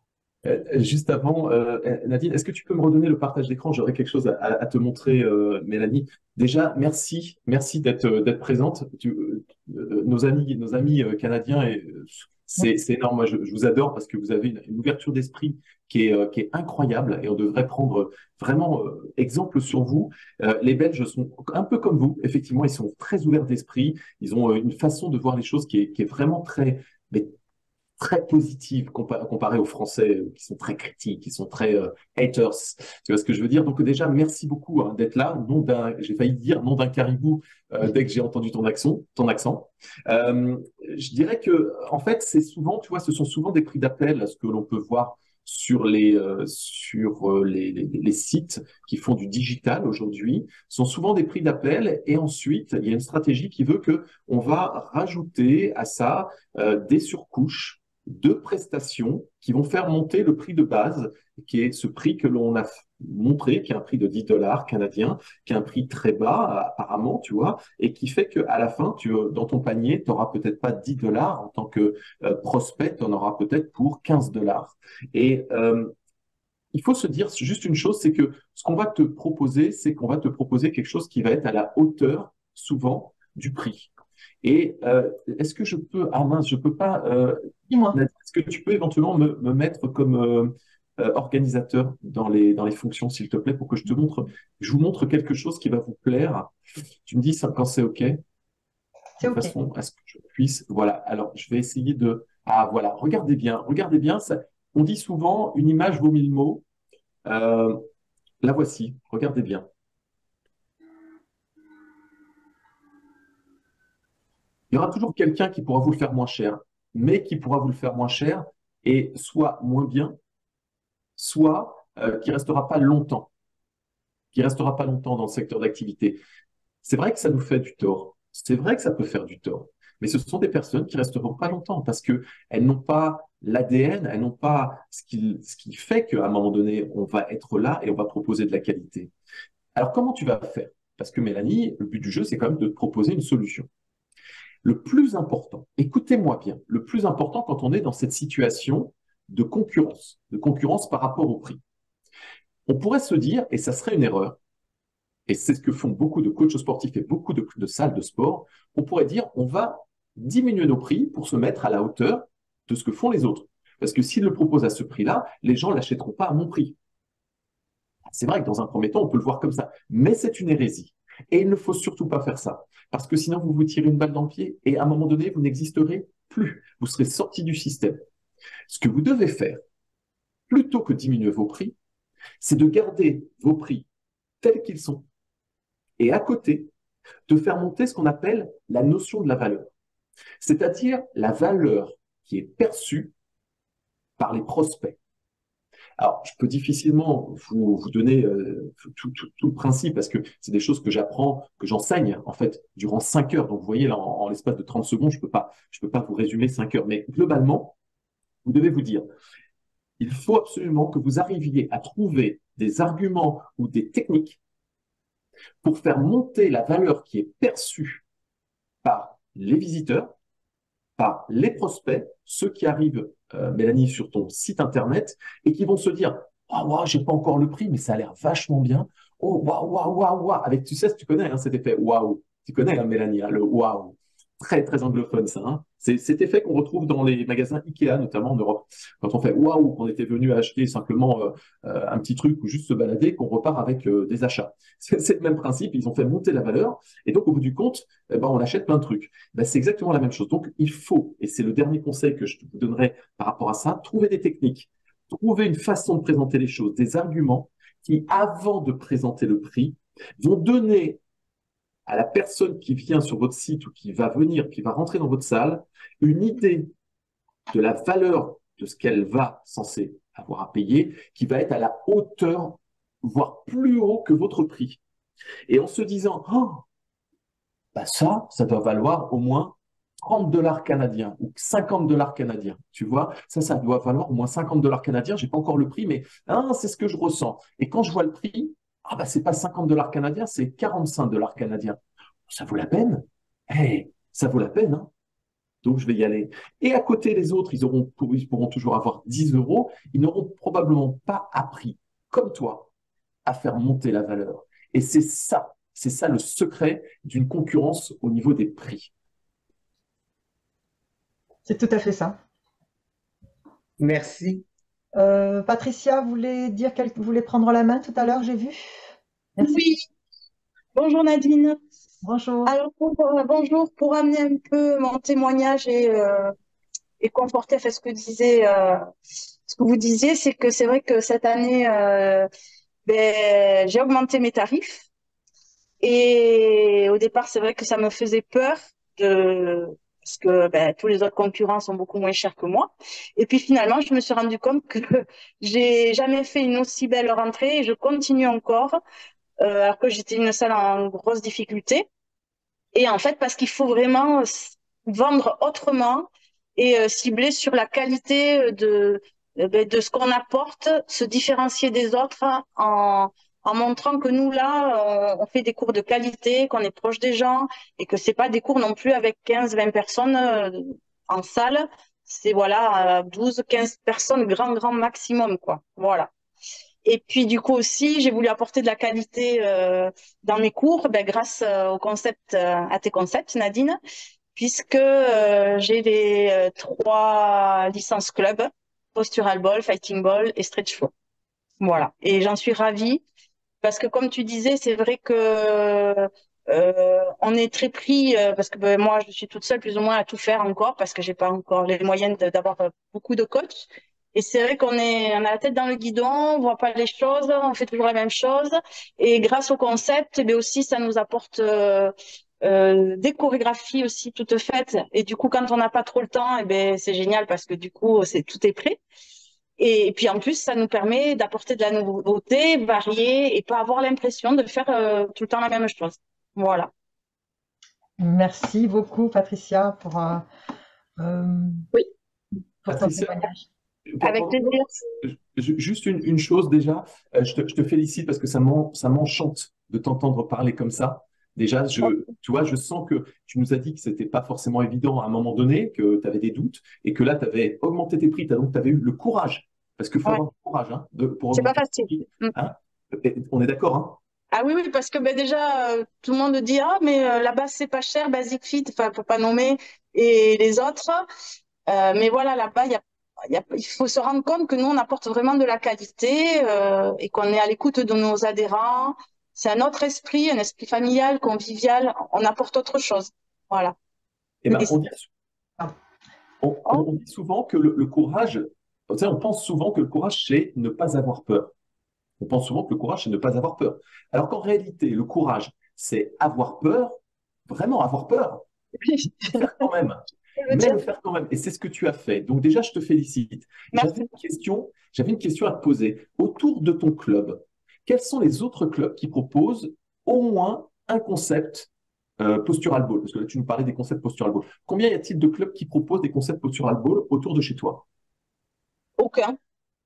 Euh, juste avant, euh, Nadine, est-ce que tu peux me redonner le partage d'écran? J'aurais quelque chose à, à- à te montrer, euh, Mélanie. Déjà, merci, merci d'être euh, d'être présente. Tu- euh, euh, nos amis, nos amis euh, canadiens, et, euh, c'est c'est énorme. Moi, je, je vous adore parce que vous avez une, une ouverture d'esprit qui est, euh, qui est incroyable et on devrait prendre vraiment euh, exemple sur vous. Euh, les Belges sont un peu comme vous. Effectivement, ils sont très ouverts d'esprit. Ils ont euh, une façon de voir les choses qui est, qui est vraiment très, mais très positive compa- comparée aux Français euh, qui sont très critiques, qui sont très euh, haters. Tu vois ce que je veux dire? Donc déjà, merci beaucoup hein, d'être là. Nom d'un, j'ai failli dire nom d'un caribou euh, dès que j'ai entendu ton accent. Ton accent. Euh, je dirais que en fait, c'est souvent, tu vois, ce sont souvent des prix d'appel, ce que l'on peut voir sur les euh, sur euh, les, les, les sites qui font du digital aujourd'hui, sont souvent des prix d'appel. Et ensuite, il y a une stratégie qui veut que on va rajouter à ça euh, des surcouches de prestations qui vont faire monter le prix de base, qui est ce prix que l'on a montré, qui est un prix de dix dollars canadiens, qui est un prix très bas apparemment, tu vois, et qui fait qu'à la fin, tu, dans ton panier, tu n'auras peut-être pas dix dollars en tant que euh, prospect, tu en auras peut-être pour quinze dollars. Et euh, il faut se dire juste une chose, c'est que ce qu'on va te proposer, c'est qu'on va te proposer quelque chose qui va être à la hauteur, souvent, du prix. Et euh, est-ce que je peux, ah mince, je peux pas, euh, Dis-moi. est-ce que tu peux éventuellement me, me mettre comme euh, euh, organisateur dans les, dans les fonctions, s'il te plaît, pour que je te montre, je vous montre quelque chose qui va vous plaire. Tu me dis ça quand c'est OK, C'est de OK. façon à ce que je puisse. Voilà, alors je vais essayer de. Ah voilà, regardez bien, regardez bien. Ça, on dit souvent une image vaut mille mots. Euh, la voici, regardez bien. Il y aura toujours quelqu'un qui pourra vous le faire moins cher, mais qui pourra vous le faire moins cher et soit moins bien, soit euh, qui restera pas longtemps, qui restera pas longtemps dans le secteur d'activité. C'est vrai que ça nous fait du tort. C'est vrai que ça peut faire du tort. Mais ce sont des personnes qui resteront pas longtemps parce que elles n'ont pas l'A D N, elles n'ont pas ce qui, ce qui fait qu'à un moment donné, on va être là et on va proposer de la qualité. Alors, comment tu vas faire? Parce que Mélanie, le but du jeu, c'est quand même de te proposer une solution. Le plus important, écoutez-moi bien, le plus important quand on est dans cette situation de concurrence, de concurrence par rapport au prix, on pourrait se dire, et ça serait une erreur, et c'est ce que font beaucoup de coachs sportifs et beaucoup de, de salles de sport, on pourrait dire, on va diminuer nos prix pour se mettre à la hauteur de ce que font les autres. Parce que s'ils le proposent à ce prix-là, les gens ne l'achèteront pas à mon prix. C'est vrai que dans un premier temps, on peut le voir comme ça, mais c'est une hérésie. Et il ne faut surtout pas faire ça, parce que sinon vous vous tirez une balle dans le pied et à un moment donné, vous n'existerez plus. Vous serez sorti du système. Ce que vous devez faire, plutôt que diminuer vos prix, c'est de garder vos prix tels qu'ils sont et à côté, de faire monter ce qu'on appelle la notion de la valeur, c'est-à-dire la valeur qui est perçue par les prospects. Alors, je peux difficilement vous, vous donner euh, tout, tout, tout, le principe parce que c'est des choses que j'apprends, que j'enseigne en fait durant cinq heures. Donc, vous voyez, là, en, en l'espace de trente secondes, je peux pas, je peux pas vous résumer cinq heures. Mais globalement, vous devez vous dire, il faut absolument que vous arriviez à trouver des arguments ou des techniques pour faire monter la valeur qui est perçue par les visiteurs, par les prospects, ceux qui arrivent, euh, Mélanie, sur ton site internet et qui vont se dire ah, waouh, j'ai pas encore le prix, mais ça a l'air vachement bien. Oh, waouh, waouh, waouh, waouh. Avec, tu sais, tu connais hein, cet effet waouh. Tu connais, hein, Mélanie, hein, le waouh. Très, très anglophone, ça. Hein. C'est cet effet qu'on retrouve dans les magasins Ikea, notamment en Europe. Quand on fait waouh, qu'on était venu acheter simplement euh, euh, un petit truc ou juste se balader, qu'on repart avec euh, des achats. C'est le même principe. Ils ont fait monter la valeur. Et donc, au bout du compte, eh ben, on achète plein de trucs. Ben, c'est exactement la même chose. Donc, il faut, et c'est le dernier conseil que je vous donnerai par rapport à ça, trouver des techniques, trouver une façon de présenter les choses, des arguments qui, avant de présenter le prix, vont donner à la personne qui vient sur votre site ou qui va venir, qui va rentrer dans votre salle, une idée de la valeur de ce qu'elle va censée avoir à payer, qui va être à la hauteur, voire plus haut que votre prix. Et en se disant, oh, bah ça, ça doit valoir au moins trente dollars canadiens ou cinquante dollars canadiens. Tu vois, ça, ça doit valoir au moins cinquante dollars canadiens. J'ai pas encore le prix, mais hein, c'est ce que je ressens. Et quand je vois le prix, ah bah c'est pas cinquante dollars canadiens, c'est quarante-cinq dollars canadiens. Ça vaut la peine. Hey, ça vaut la peine, hein. donc je vais y aller. Et à côté, les autres, ils auront, ils pourront toujours avoir dix euros. Ils n'auront probablement pas appris, comme toi, à faire monter la valeur. Et c'est ça, c'est ça le secret d'une concurrence au niveau des prix. C'est tout à fait ça. Merci. Euh, Patricia voulait dire qu'elle voulait prendre la main tout à l'heure, j'ai vu. Merci. Oui, bonjour Nadine. Bonjour. Alors, pour, euh, bonjour, pour amener un peu mon témoignage et, euh, et conforter enfin, ce que disait, euh, ce que vous disiez, c'est que c'est vrai que cette année, euh, ben, j'ai augmenté mes tarifs. Et au départ, c'est vrai que ça me faisait peur de, parce que ben, tous les autres concurrents sont beaucoup moins chers que moi. Et puis finalement, je me suis rendu compte que j'ai jamais fait une aussi belle rentrée et je continue encore, euh, alors que j'étais une salle en grosse difficulté. Et en fait, parce qu'il faut vraiment s- vendre autrement et euh, cibler sur la qualité de, euh, ben, de ce qu'on apporte, se différencier des autres en, en montrant que nous, là, on, on fait des cours de qualité, qu'on est proche des gens et que c'est pas des cours non plus avec quinze, vingt personnes euh, en salle. C'est voilà, euh, douze, quinze personnes, grand, grand maximum, quoi. Voilà. Et puis du coup aussi, j'ai voulu apporter de la qualité euh, dans mes cours, ben, grâce euh, au concept, euh, à tes concepts, Nadine, puisque euh, j'ai les euh, trois licences club, Postural Ball, Fighting Ball et Stretch Flow. Voilà. Et j'en suis ravie, parce que comme tu disais, c'est vrai que euh, on est très pris, euh, parce que ben, moi, je suis toute seule plus ou moins à tout faire encore, parce que j'ai pas encore les moyens de- d'avoir euh, beaucoup de coachs. Et c'est vrai qu'on est, on a la tête dans le guidon, on voit pas les choses, on fait toujours la même chose. Et grâce au concept, eh bien aussi, ça nous apporte euh, euh, des chorégraphies aussi toutes faites. Et du coup, quand on n'a pas trop le temps, eh ben c'est génial parce que du coup, c'est tout est prêt. Et puis en plus, ça nous permet d'apporter de la nouveauté, variée, et pas avoir l'impression de faire euh, tout le temps la même chose. Voilà. Merci beaucoup, Patricia, pour, euh, euh, Oui, pour ton Patricia, témoignage. avec pendant- plaisir. ju- juste une, une chose déjà, euh, je te, je te félicite parce que ça m'en- ça m'enchante de t'entendre parler comme ça. Déjà, je, tu vois, je sens que tu nous as dit que c'était pas forcément évident à un moment donné, que tu avais des doutes et que là, tu avais augmenté tes prix. T'as- donc, tu avais eu le courage, parce qu'il faut Ouais, avoir le courage hein, de, pour c'est pas augmenter tes facile. prix. Mm. Hein. Et on est d'accord, hein? Ah oui, oui, parce que ben, déjà, euh, tout le monde dit, ah, mais euh, là-bas, c'est pas cher, Basic Fit, enfin, pour pas nommer, et les autres. Euh, mais voilà, là-bas, il y a, il y a- il faut se rendre compte que nous, on apporte vraiment de la qualité euh, et qu'on est à l'écoute de nos adhérents. C'est un autre esprit, un esprit familial, convivial. On apporte autre chose. Voilà. Eh Et ben, on c'est- dit, on, on dit souvent que le, le courage, tu sais, on pense souvent que le courage, c'est ne pas avoir peur. On pense souvent que le courage, c'est ne pas avoir peur. Alors qu'en réalité, le courage, c'est avoir peur, vraiment avoir peur, le faire quand même. Mais le faire quand même. Et c'est ce que tu as fait. Donc déjà, je te félicite. J'avais Merci. une question, j'avais une question à te poser. Autour de ton club, quels sont les autres clubs qui proposent au moins un concept euh, postural ball? Parce que là, tu nous parlais des concepts postural ball. Combien y a-t-il de clubs qui proposent des concepts postural ball autour de chez toi? Aucun.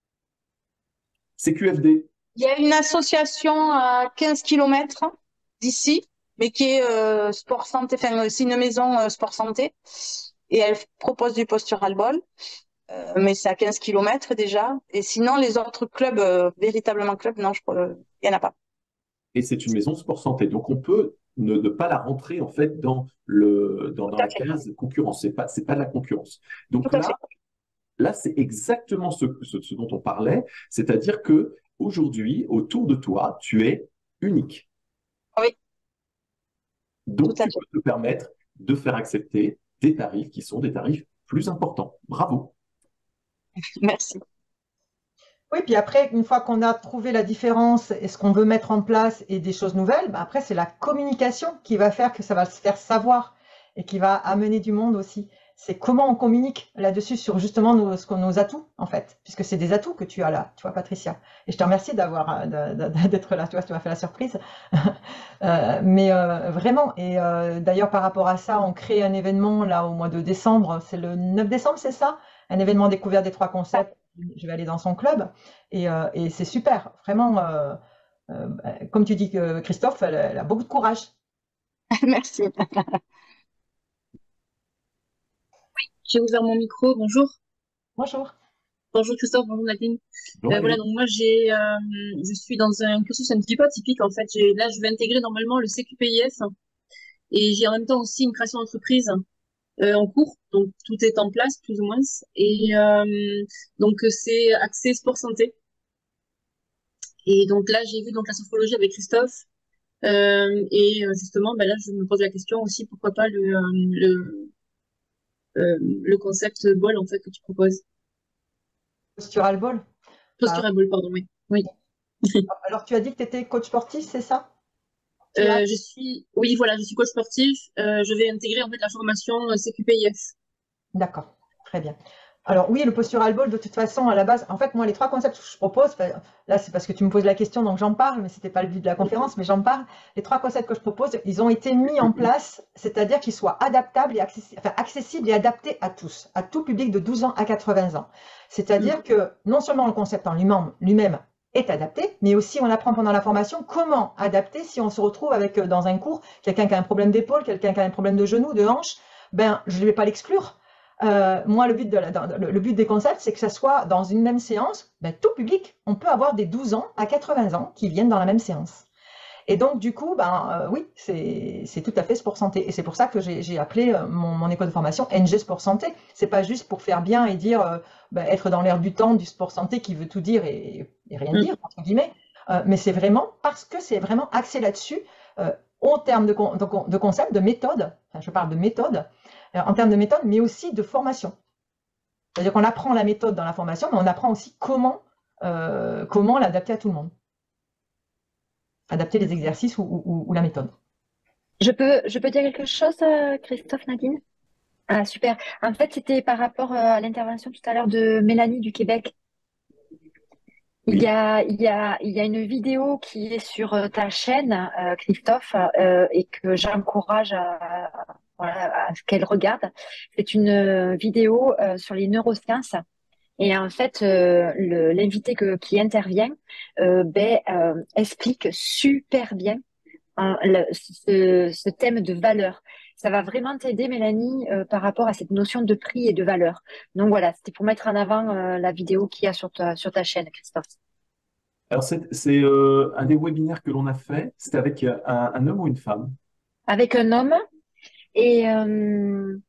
C Q F D. Il y a une association à quinze kilomètres d'ici, mais qui est euh, sport santé, enfin, c'est une maison euh, sport santé, et elle propose du postural ball. Euh, mais c'est à quinze kilomètres déjà. Et sinon, les autres clubs, euh, véritablement clubs, non, je crois, il n'y en a pas. Et c'est une maison sport santé. Donc, on peut ne, ne pas la rentrer en fait dans, le, dans, dans Tout à la fait. case concurrence. C'est pas, c'est pas de la concurrence. Tout Donc à fait. là, là c'est exactement ce, ce, ce dont on parlait. C'est-à-dire que aujourd'hui, autour de toi, tu es unique. Oui, tout Donc, à tu fait. peux te permettre de faire accepter des tarifs qui sont des tarifs plus importants. Bravo. Merci. Oui, puis après, une fois qu'on a trouvé la différence et ce qu'on veut mettre en place et des choses nouvelles, bah après, c'est la communication qui va faire que ça va se faire savoir et qui va amener du monde aussi. C'est comment on communique là-dessus sur justement nos, ce qu'on- nos atouts, en fait, puisque c'est des atouts que tu as là, tu vois, Patricia. Et je te remercie d'avoir, euh, de- de- d'être là, tu vois, tu m'as fait la surprise. Euh, mais euh, vraiment, et euh, d'ailleurs, par rapport à ça, on crée un événement là au mois de décembre, c'est le neuf décembre, c'est ça? Un événement découvert des trois concepts. Je vais aller dans son club et, euh, et c'est super, vraiment. Euh, euh, comme tu dis que Christophe, elle, elle a beaucoup de courage. Merci. J'ai ouvert mon micro. Bonjour. Bonjour. Bonjour Christophe, bonjour Nadine. Bon, Euh, voilà, allez. donc moi j'ai, euh, je suis dans un cursus un petit peu atypique en fait. J'ai, là, je vais intégrer normalement le C Q P I F et j'ai en même temps aussi une création d'entreprise euh, en cours. Donc tout est en place plus ou moins. Et euh, donc c'est axé sport santé. Et donc là, j'ai vu donc la sophrologie avec Christophe. Euh, et euh, justement, ben là, je me pose la question aussi, pourquoi pas le, euh, le, euh, le concept ball en fait que tu proposes. Postural ball. Ah, Postural ball, pardon, oui. Oui. alors, tu as dit que tu étais coach sportif, c'est ça? Tu as- Euh, je suis, oui, voilà, je suis coach sportif. Euh, je vais intégrer en fait la formation euh, C Q P I F. D'accord, très bien. Alors oui, le postural ball, de toute façon, à la base, en fait, moi, les trois concepts que je propose, enfin, là, c'est parce que tu me poses la question, donc j'en parle, mais c'était pas le but de la conférence, mais j'en parle. Les trois concepts que je propose, ils ont été mis en place, c'est-à-dire qu'ils soient adaptables et accessi- enfin, accessibles et adaptés à tous, à tout public de douze ans à quatre-vingts ans. C'est-à-dire que non seulement le concept en lui-même lui-même est adapté, mais aussi on apprend pendant la formation comment adapter si on se retrouve avec, euh, dans un cours, quelqu'un qui a un problème d'épaule, quelqu'un qui a un problème de genou, de hanche, ben, je ne vais pas l'exclure. Euh, moi, le but, de la- dans- le, le but des concepts, c'est que ça soit dans une même séance, ben, tout public. On peut avoir des douze ans à quatre-vingts ans qui viennent dans la même séance. Et donc, du coup, ben, euh, oui, c'est c'est tout à fait sport santé. Et c'est pour ça que j'ai j'ai appelé euh, mon, mon école de formation N G Sport Santé. C'est pas juste pour faire bien et dire, euh, ben, être dans l'air du temps du sport santé qui veut tout dire et, et rien Mm. dire, entre guillemets. Euh, mais c'est vraiment parce que c'est vraiment axé là-dessus, euh, en termes de, con- de, con- de concept, de méthode. Enfin, je parle de méthode, euh, en termes de méthode, mais aussi de formation. C'est-à-dire qu'on apprend la méthode dans la formation, mais on apprend aussi comment, euh, comment l'adapter à tout le monde. Adapter les exercices ou, ou- ou la méthode. Je peux, je peux dire quelque chose, euh, Christophe, Nadine? Ah, super. En fait, c'était par rapport euh, à l'intervention tout à l'heure de Mélanie du Québec. Il y Oui. a, il y a, il y a une vidéo qui est sur euh, ta chaîne, euh, Christophe, euh, et que j'encourage à, voilà, à ce qu'elle regarde. C'est une euh, vidéo euh, sur les neurosciences. Et en fait, euh, le- l'invité que, qui intervient euh, ben, euh, explique super bien hein, le- ce, ce thème de valeur. Ça va vraiment t'aider, Mélanie, euh, par rapport à cette notion de prix et de valeur. Donc voilà, c'était pour mettre en avant euh, la vidéo qu'il y a sur ta, sur ta chaîne, Christophe. Alors, c'est c'est, euh, un des webinaires que l'on a fait. C'était avec euh, un, un homme ou une femme? Avec un homme, et, euh,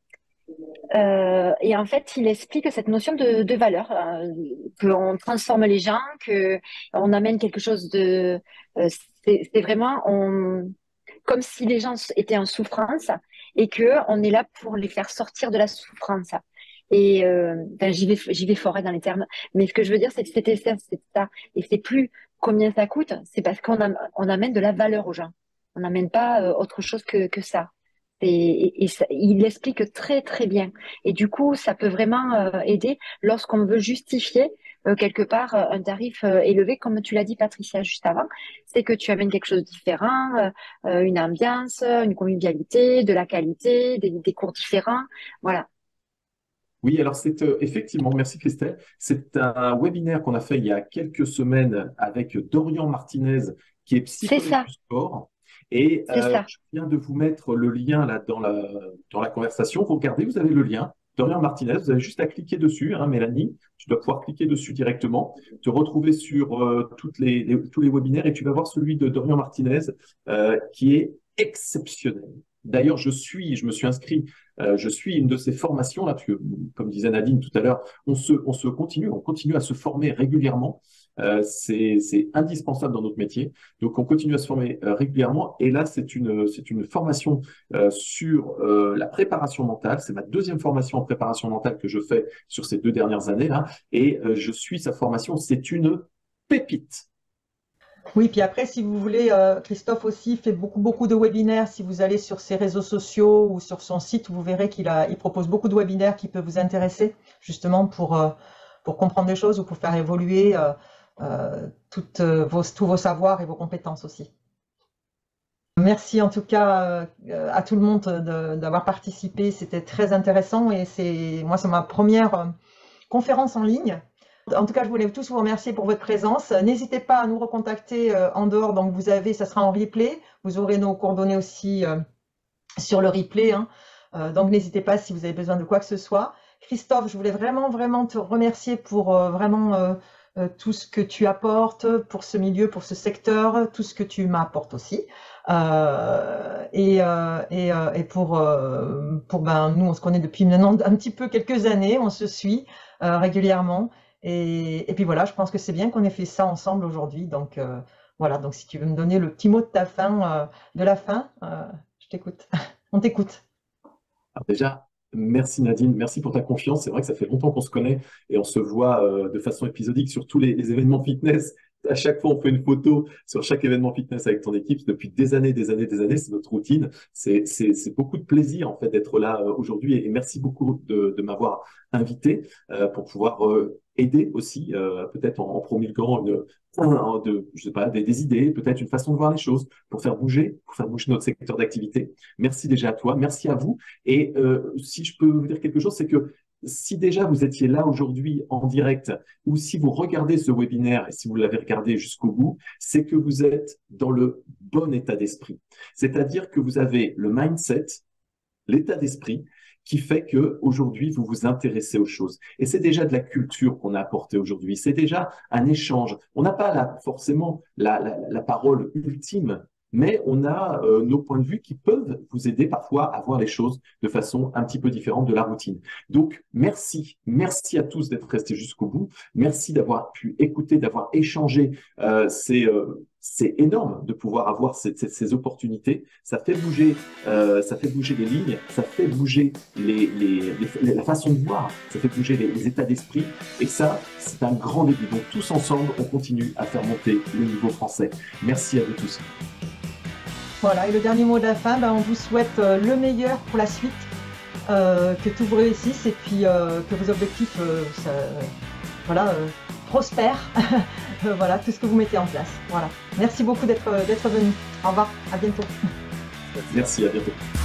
euh, et en fait, il explique cette notion de, de valeur, euh, qu'on transforme les gens, que on amène quelque chose de... euh, c'est c'est vraiment on, comme si les gens étaient en souffrance et que on est là pour les faire sortir de la souffrance. Et euh, ben, j'y vais, j'y vais fort hein, dans les termes, mais ce que je veux dire, c'est que c'était ça, c'est ça. Et c'est plus combien ça coûte, c'est parce qu'on am- on amène de la valeur aux gens. On n'amène pas euh, autre chose que, que ça. Et, et, et ça- il l'explique très très bien. Et du coup, ça peut vraiment euh, aider lorsqu'on veut justifier euh, quelque part euh, un tarif euh, élevé, comme tu l'as dit Patricia juste avant, c'est que tu amènes quelque chose de différent, euh, euh, une ambiance, une convivialité, de la qualité, des, des cours différents. Voilà, Oui, alors c'est euh, effectivement, merci Christelle, c'est un webinaire qu'on a fait il y a quelques semaines avec Dorian Martinez, qui est c'est psychologue ça, du sport. Et c'est euh, ça. je viens de vous mettre le lien là dans la, dans la conversation. Vous regardez, vous avez le lien. Dorian Martinez, vous avez juste à cliquer dessus, hein, Mélanie. Tu dois pouvoir cliquer dessus directement, te retrouver sur euh, toutes les, les- tous les webinaires et tu vas voir celui de Dorian Martinez euh, qui est exceptionnel. D'ailleurs, je suis, je me suis inscrit, euh, je suis une de ces formations là, parce que, comme disait Nadine tout à l'heure, on se, on se continue, on continue à se former régulièrement. Euh, c'est, c'est indispensable dans notre métier. Donc, on continue à se former euh, régulièrement. Et là, c'est une, c'est une formation euh, sur euh, la préparation mentale. C'est ma deuxième formation en préparation mentale que je fais sur ces deux dernières années là. Et euh, je suis sa formation. C'est une pépite. Oui, puis après, si vous voulez, euh, Christophe aussi fait beaucoup, beaucoup de webinaires. Si vous allez sur ses réseaux sociaux ou sur son site, vous verrez qu'il a, il propose beaucoup de webinaires qui peuvent vous intéresser, justement pour, euh, pour comprendre des choses ou pour faire évoluer euh, euh, toutes euh, vos, tous vos savoirs et vos compétences aussi. Merci en tout cas euh, à tout le monde de- d'avoir participé. C'était très intéressant et c'est, moi, c'est ma première euh, conférence en ligne. En tout cas, je voulais tous vous remercier pour votre présence. N'hésitez pas à nous recontacter euh, en dehors. Donc, vous avez, ça sera en replay. Vous aurez nos coordonnées aussi euh, sur le replay. Hein. Euh, donc, n'hésitez pas si vous avez besoin de quoi que ce soit. Christophe, je voulais vraiment, vraiment te remercier pour euh, vraiment euh, euh, tout ce que tu apportes pour ce milieu, pour ce secteur, tout ce que tu m'apportes aussi. Euh, et, euh, et, euh, et pour, euh, pour ben, nous, on se connaît depuis maintenant un petit peu quelques années, on se suit euh, régulièrement. Et, et puis voilà, je pense que c'est bien qu'on ait fait ça ensemble aujourd'hui. Donc euh, voilà, donc si tu veux me donner le petit mot de ta fin, euh, de la fin, euh, je t'écoute. On t'écoute. Alors déjà, merci Nadine, merci pour ta confiance. C'est vrai que ça fait longtemps qu'on se connaît et on se voit euh, de façon épisodique sur tous les, les événements fitness. À chaque fois, on fait une photo sur chaque événement fitness avec ton équipe depuis des années, des années, des années. C'est notre routine. C'est, c'est, c'est beaucoup de plaisir en fait d'être là euh, aujourd'hui et, et merci beaucoup de, de m'avoir invité euh, pour pouvoir euh, aider aussi, euh, peut-être en, en promulguant une, un, de, je sais pas, des, des idées, peut-être une façon de voir les choses pour faire bouger, pour faire bouger notre secteur d'activité. Merci déjà à toi, merci à vous. Et euh, si je peux vous dire quelque chose, c'est que si déjà vous étiez là aujourd'hui en direct ou si vous regardez ce webinaire et si vous l'avez regardé jusqu'au bout, c'est que vous êtes dans le bon état d'esprit. C'est-à-dire que vous avez le mindset, l'état d'esprit qui fait que aujourd'hui vous vous intéressez aux choses. Et c'est déjà de la culture qu'on a apportée aujourd'hui. C'est déjà un échange. On n'a pas la, forcément la, la, la parole ultime, mais on a euh, nos points de vue qui peuvent vous aider parfois à voir les choses de façon un petit peu différente de la routine. Donc, merci. Merci à tous d'être restés jusqu'au bout. Merci d'avoir pu écouter, d'avoir échangé. Euh, c'est euh, c'est énorme de pouvoir avoir ces, ces, ces opportunités. Ça fait bouger, euh, ça fait bouger les lignes, ça fait bouger les, les, les, la façon de voir, ça fait bouger les, les états d'esprit. Et ça, c'est un grand début. Donc, tous ensemble, on continue à faire monter le niveau français. Merci à vous tous. Voilà, et le dernier mot de la fin, ben, on vous souhaite euh, le meilleur pour la suite, euh, que tout vous réussisse et puis euh, que vos objectifs euh, ça, euh, voilà, euh, prospèrent. Voilà, tout ce que vous mettez en place. Voilà. Merci beaucoup d'être d'être venu. Au revoir, à bientôt. Merci, à bientôt.